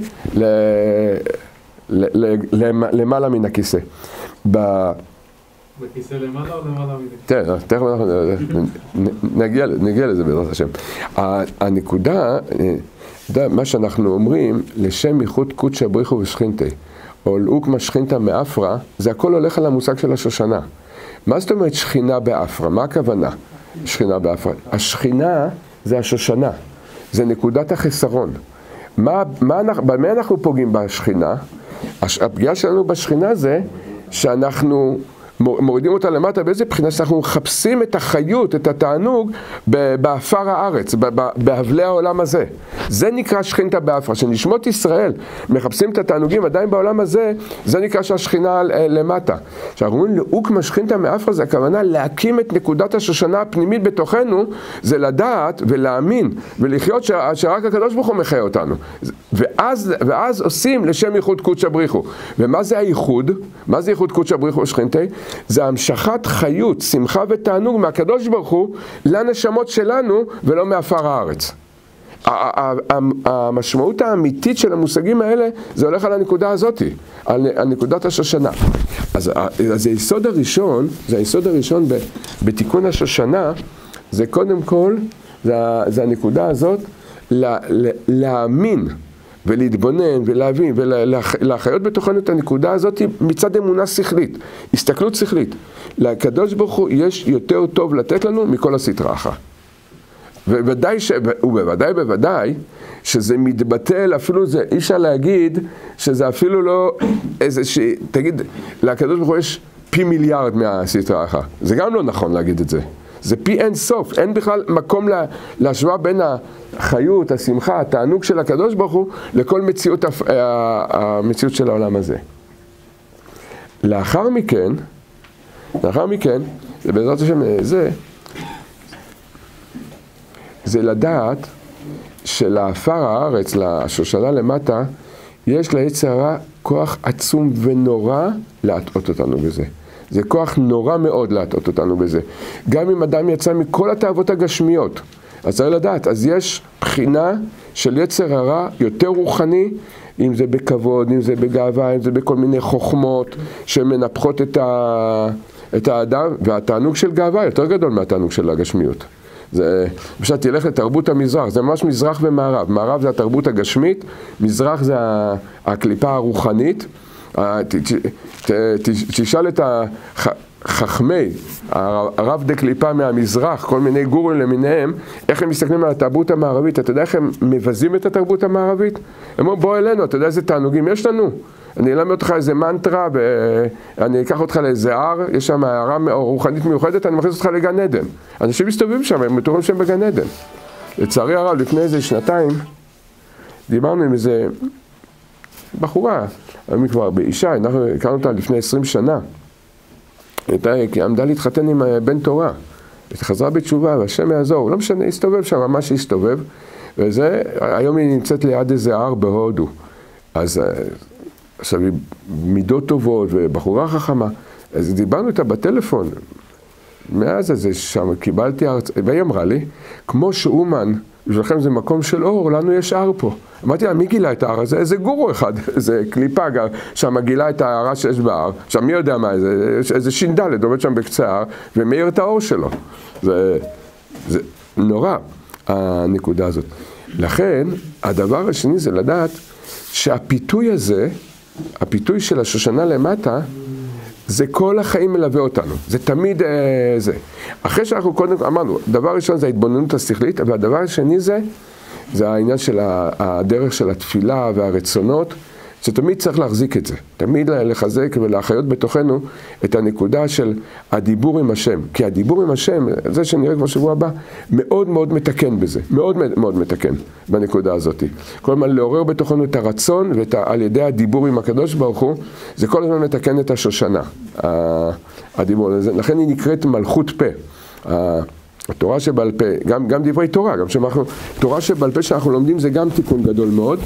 למעלה מן הכיסא. בכיסא למעלה או למעלה מזה? תכף נגיע לזה בעזרת השם. הנקודה, מה שאנחנו אומרים, לשם ייחוד קודשא בריחו ושכינתה, או לאוקמה שכינתה מאפרה, זה הכל הולך על המושג של השושנה. מה זאת אומרת שכינה באפרה? מה הכוונה? שכינה באפרה. השכינה זה השושנה, זה נקודת החסרון. במה אנחנו פוגעים בשכינה? הפגיעה שלנו בשכינה זה שאנחנו מורידים אותה למטה באיזה בחינה שאנחנו מחפשים את החיות, את התענוג באפר הארץ, בהבלי העולם הזה. זה נקרא שכינתה באפרה. שנשמות ישראל מחפשים את התענוגים עדיין בעולם הזה, זה נקרא שהשכינה למטה. כשאנחנו אומרים לאוקמה שכינתה מאפרה, זה הכוונה להקים את נקודת השושנה הפנימית בתוכנו, זה לדעת ולהאמין ולחיות שרק הקדוש ברוך הוא מחיה אותנו. ואז עושים לשם ייחוד קודשא בריחו. ומה זה הייחוד? מה זה ייחוד קודשא בריחו ושכינתה? זה המשכת חיות, שמחה ותענוג מהקדוש ברוך הוא לנשמות שלנו ולא מאפר הארץ. המשמעות האמיתית של המושגים האלה זה הולך על הנקודה הזאת, על נקודת השושנה. אז זה היסוד הראשון בתיקון השושנה, זה קודם כל, זה הנקודה הזאת, להאמין ולהתבונן ולהבין ולהחיות בתוכנו את הנקודה הזאת מצד אמונה שכלית, הסתכלות שכלית. לקדוש ברוך הוא יש יותר טוב לתת לנו מכל הסתרה אחת. ובוודאי שזה מתבטל, אפילו זה אי אפשר להגיד שזה אפילו לא איזה תגיד, לקדוש ברוך הוא יש פי מיליארד מהסתרה אחת. זה גם לא נכון להגיד את זה. זה פי אין סוף, אין בכלל מקום להשוואה בין החיות, השמחה, התענוג של הקדוש ברוך הוא לכל המציאות של העולם הזה. לאחר מכן, זה בעזרת השם, זה לדעת שלאפר הארץ, לשושנה למטה, יש ליצר הרע כוח עצום ונורא להטעות אותנו בזה. זה כוח נורא מאוד להטעות אותנו בזה. גם אם אדם יצא מכל התאוות הגשמיות, אז צריך לדעת, אז יש בחינה של יצר הרע יותר רוחני, אם זה בכבוד, אם זה בגאווה, אם זה בכל מיני חוכמות שמנפחות את האדם, והתענוג של גאווה יותר גדול מהתענוג של הגשמיות. בשביל תלך לתרבות המזרח, זה ממש מזרח ומערב. מערב זה התרבות הגשמית, מזרח זה הקליפה הרוחנית. תשאל את חכמי, הרב דקליפה מהמזרח, כל מיני גורים למיניהם, איך הם מסתכלים על התרבות המערבית, אתה יודע איך הם מבזים את התרבות המערבית? הם אומרים, בוא אלינו, אתה יודע איזה תענוגים יש לנו? אני אלמד אותך איזה מנטרה, ואני אקח אותך לאיזה הר, יש שם הערה רוחנית מיוחדת, אני מכניס אותך לגן עדן. אנשים מסתובבים שם, הם מתארים שהם בגן עדן. לצערי הרב, לפני איזה שנתיים, דיברנו עם איזה בחורה, אני כבר באישה, אנחנו הכרנו אותה לפני 20 שנה. היא עמדה להתחתן עם בן תורה, חזרה בתשובה, והשם יעזור, לא משנה, הסתובב שם, ממש הסתובב, וזה, היום היא נמצאת ליד איזה הר בהודו. אז עכשיו היא מידות טובות ובחורה חכמה, אז דיברנו איתה בטלפון, מאז הזה שם קיבלתי הרצאה, והיא אמרה לי, כמו שאומן, בשבילכם זה מקום של אור, לנו יש הר פה. אמרתי לה, מי גילה את ההר הזה? איזה גורו אחד, איזה קליפה שם גילה את ההרה שיש בהר, עכשיו מי יודע מה זה, איזה שינדלת עובד שם בקצה ההר, ומאיר את האור שלו. זה נורא, הנקודה הזאת. לכן, הדבר השני זה לדעת שהפיתוי הזה, הפיתוי של השושנה למטה, זה כל החיים מלווה אותנו, זה תמיד זה. אחרי שאנחנו קודם אמרנו, דבר ראשון זה ההתבוננות השכלית, והדבר השני זה העניין של הדרך של התפילה והרצונות, שתמיד צריך להחזיק את זה, תמיד לחזק ולהחיות בתוכנו את הנקודה של הדיבור עם השם, כי הדיבור עם השם, זה שנראה כבר שבוע הבא, מאוד מאוד מתקן בזה, מאוד מאוד מתקן בנקודה הזאת. כל הזמן לעורר בתוכנו את הרצון, ועל ידי הדיבור עם הקדוש ברוך הוא, זה כל הזמן מתקן את השושנה, הדיבור הזה, לכן היא נקראת מלכות פה. התורה שבעל פה, גם דברי תורה, גם שאנחנו, תורה שבעל פה שאנחנו לומדים זה גם תיקון גדול מאוד,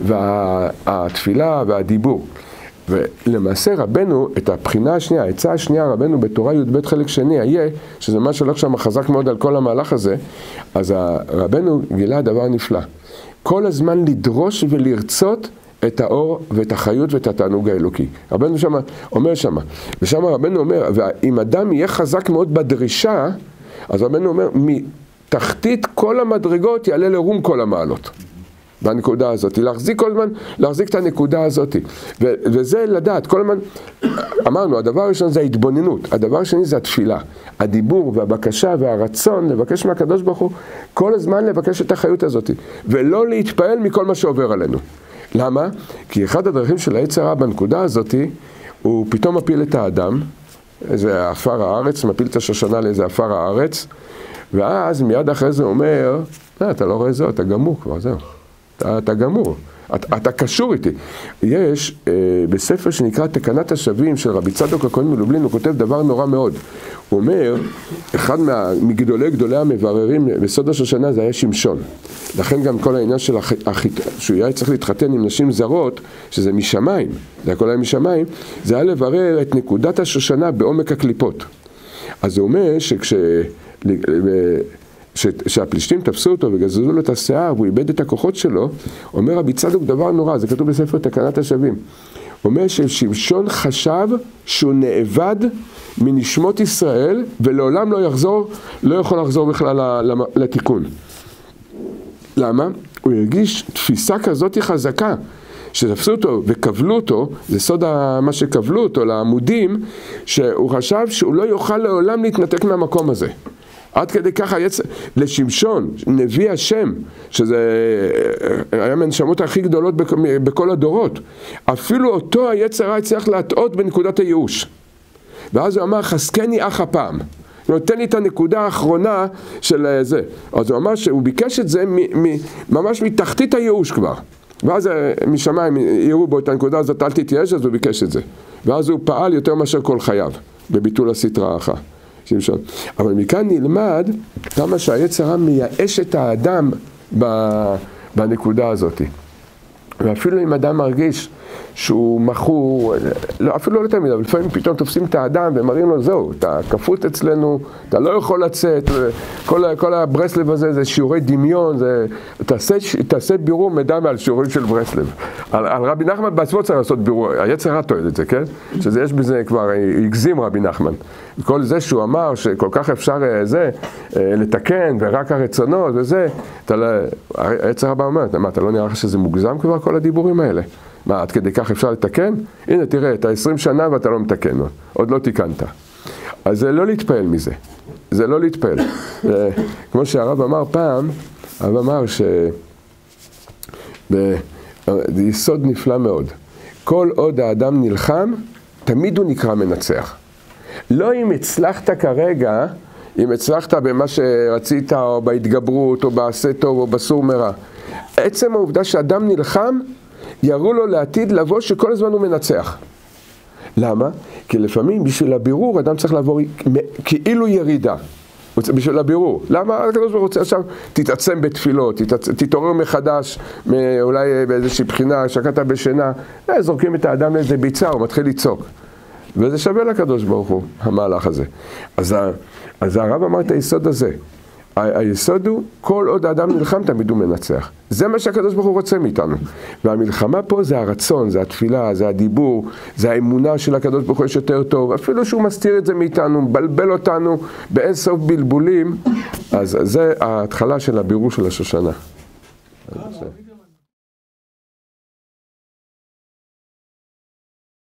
והתפילה והדיבור. ולמעשה רבנו, את הבחינה השנייה, העצה השנייה, רבנו בתורה י"ב חלק שני, היה, שזה מה שהולך שם חזק מאוד על כל המהלך הזה, אז רבנו גילה דבר נפלא. כל הזמן לדרוש ולרצות את האור ואת החיות ואת התענוג האלוקי. רבנו שם, אומר שם, ושם רבנו אומר, ואם אדם יהיה חזק מאוד בדרישה, אז רבנו אומר, מתחתית כל המדרגות יעלה לרום כל המעלות. בנקודה הזאת, להחזיק כל הזמן, להחזיק את הנקודה הזאת. וזה לדעת, כל הזמן, אמרנו, הדבר הראשון זה ההתבוננות, הדבר השני זה התפילה. הדיבור והבקשה והרצון לבקש מהקדוש ברוך הוא, כל הזמן לבקש את החיות הזאת, ולא להתפעל מכל מה שעובר עלינו. למה? כי אחד הדרכים של היצר הרע בנקודה הזאת, הוא פתאום מפיל את האדם, איזה עפר הארץ, מפיל את השושנה לאיזה עפר הארץ, ואז מיד אחרי זה אומר, אתה לא רואה זהו, אתה גמור כבר, זהו. אתה גמור, אתה קשור איתי. יש בספר שנקרא תקנת השבים של רבי צדוק הכהן מלובלין, הוא כותב דבר נורא מאוד. הוא אומר, אחד מגדולי המבררים בסוד השושנה זה היה שמשון. לכן גם כל העניין של שהוא היה צריך להתחתן עם נשים זרות, שזה משמיים, זה הכל היה משמיים, זה היה לברר את נקודת השושנה בעומק הקליפות. אז הוא אומר שהפלישתים תפסו אותו וגזזו לו את השיער והוא איבד את הכוחות שלו, אומר רבי צדוק דבר נורא, זה כתוב בספר תקנת השבים. הוא אומר ששמשון חשב שהוא נאבד מנשמות ישראל ולעולם לא יכול לחזור בכלל לתיקון. למה? הוא הרגיש תפיסה כזאת חזקה, שתפסו אותו וכבלו אותו, זה סוד מה שכבלו אותו לעמודים, שהוא חשב שהוא לא יוכל לעולם להתנתק מהמקום הזה. עד כדי ככה לשמשון, נביא השם, שזה היה מהנשמות הכי גדולות בכל הדורות, אפילו אותו היצר הרע הצליח להטעות בנקודת הייאוש. ואז הוא אמר, חזקני אח הפעם. נותן לי את הנקודה האחרונה של זה. אז הוא אמר שהוא ביקש את זה ממש מתחתית הייאוש כבר. ואז משמיים יראו בו את הנקודה הזאת, אל תתייאש, אז הוא ביקש את זה. ואז הוא פעל יותר מאשר כל חייו, בביטול הסטרא אחרא. שמשון. אבל מכאן נלמד כמה שהיצר הרע מייאש את האדם בנקודה הזאת. ואפילו אם אדם מרגיש שהוא מכור, אפילו לא תמיד, אבל לפעמים פתאום תופסים את האדם ומראים לו, זהו, אתה כפות אצלנו, אתה לא יכול לצאת, כל הברסלב הזה זה שיעורי דמיון, תעשה בירור מידע מעל שיעורים של ברסלב. על רבי נחמן בעצמו צריך לעשות בירור, היצר הרע טוען את זה, כן? שזה יש בזה כבר, הגזים רבי נחמן. כל זה שהוא אמר שכל כך אפשר לתקן ורק הרצונות וזה, היצר הרע אומר, אתה לא נראה לך שזה מוגזם כבר כל הדיבורים האלה? מה, עד כדי כך אפשר לתקן? הנה, תראה, אתה 20 שנה ואתה לא מתקן, עוד לא תיקנת. אז זה לא להתפעל מזה, זה לא להתפעל. כמו שהרב אמר פעם, הרב אמר זה יסוד נפלא מאוד. כל עוד האדם נלחם, תמיד הוא נקרא מנצח. לא אם הצלחת כרגע, אם הצלחת במה שרצית, או בהתגברות, או בעשה טוב, או בסור מרע. עצם העובדה שאדם נלחם, יראו לו לעתיד לבוא שכל הזמן הוא מנצח. למה? כי לפעמים בשביל הבירור אדם צריך לעבור כאילו ירידה. בשביל הבירור. למה? הקדוש ברוך הוא רוצה עכשיו, תתעצם בתפילות, תתעורר מחדש, אולי באיזושהי בחינה, שקעת בשינה, זורקים את האדם לאיזה ביצה, הוא מתחיל לצעוק. וזה שווה לקדוש ברוך הוא, המהלך הזה. אז הרב אמר את היסוד הזה. היסוד הוא, כל עוד האדם נלחם, תמיד הוא מנצח. זה מה שהקדוש ברוך הוא רוצה מאיתנו. והמלחמה פה זה הרצון, זה התפילה, זה הדיבור, זה האמונה של הקדוש ברוך הוא יש יותר טוב. אפילו שהוא מסתיר את זה מאיתנו, מבלבל אותנו באין סוף בלבולים, אז זה ההתחלה של הבירור של השושנה.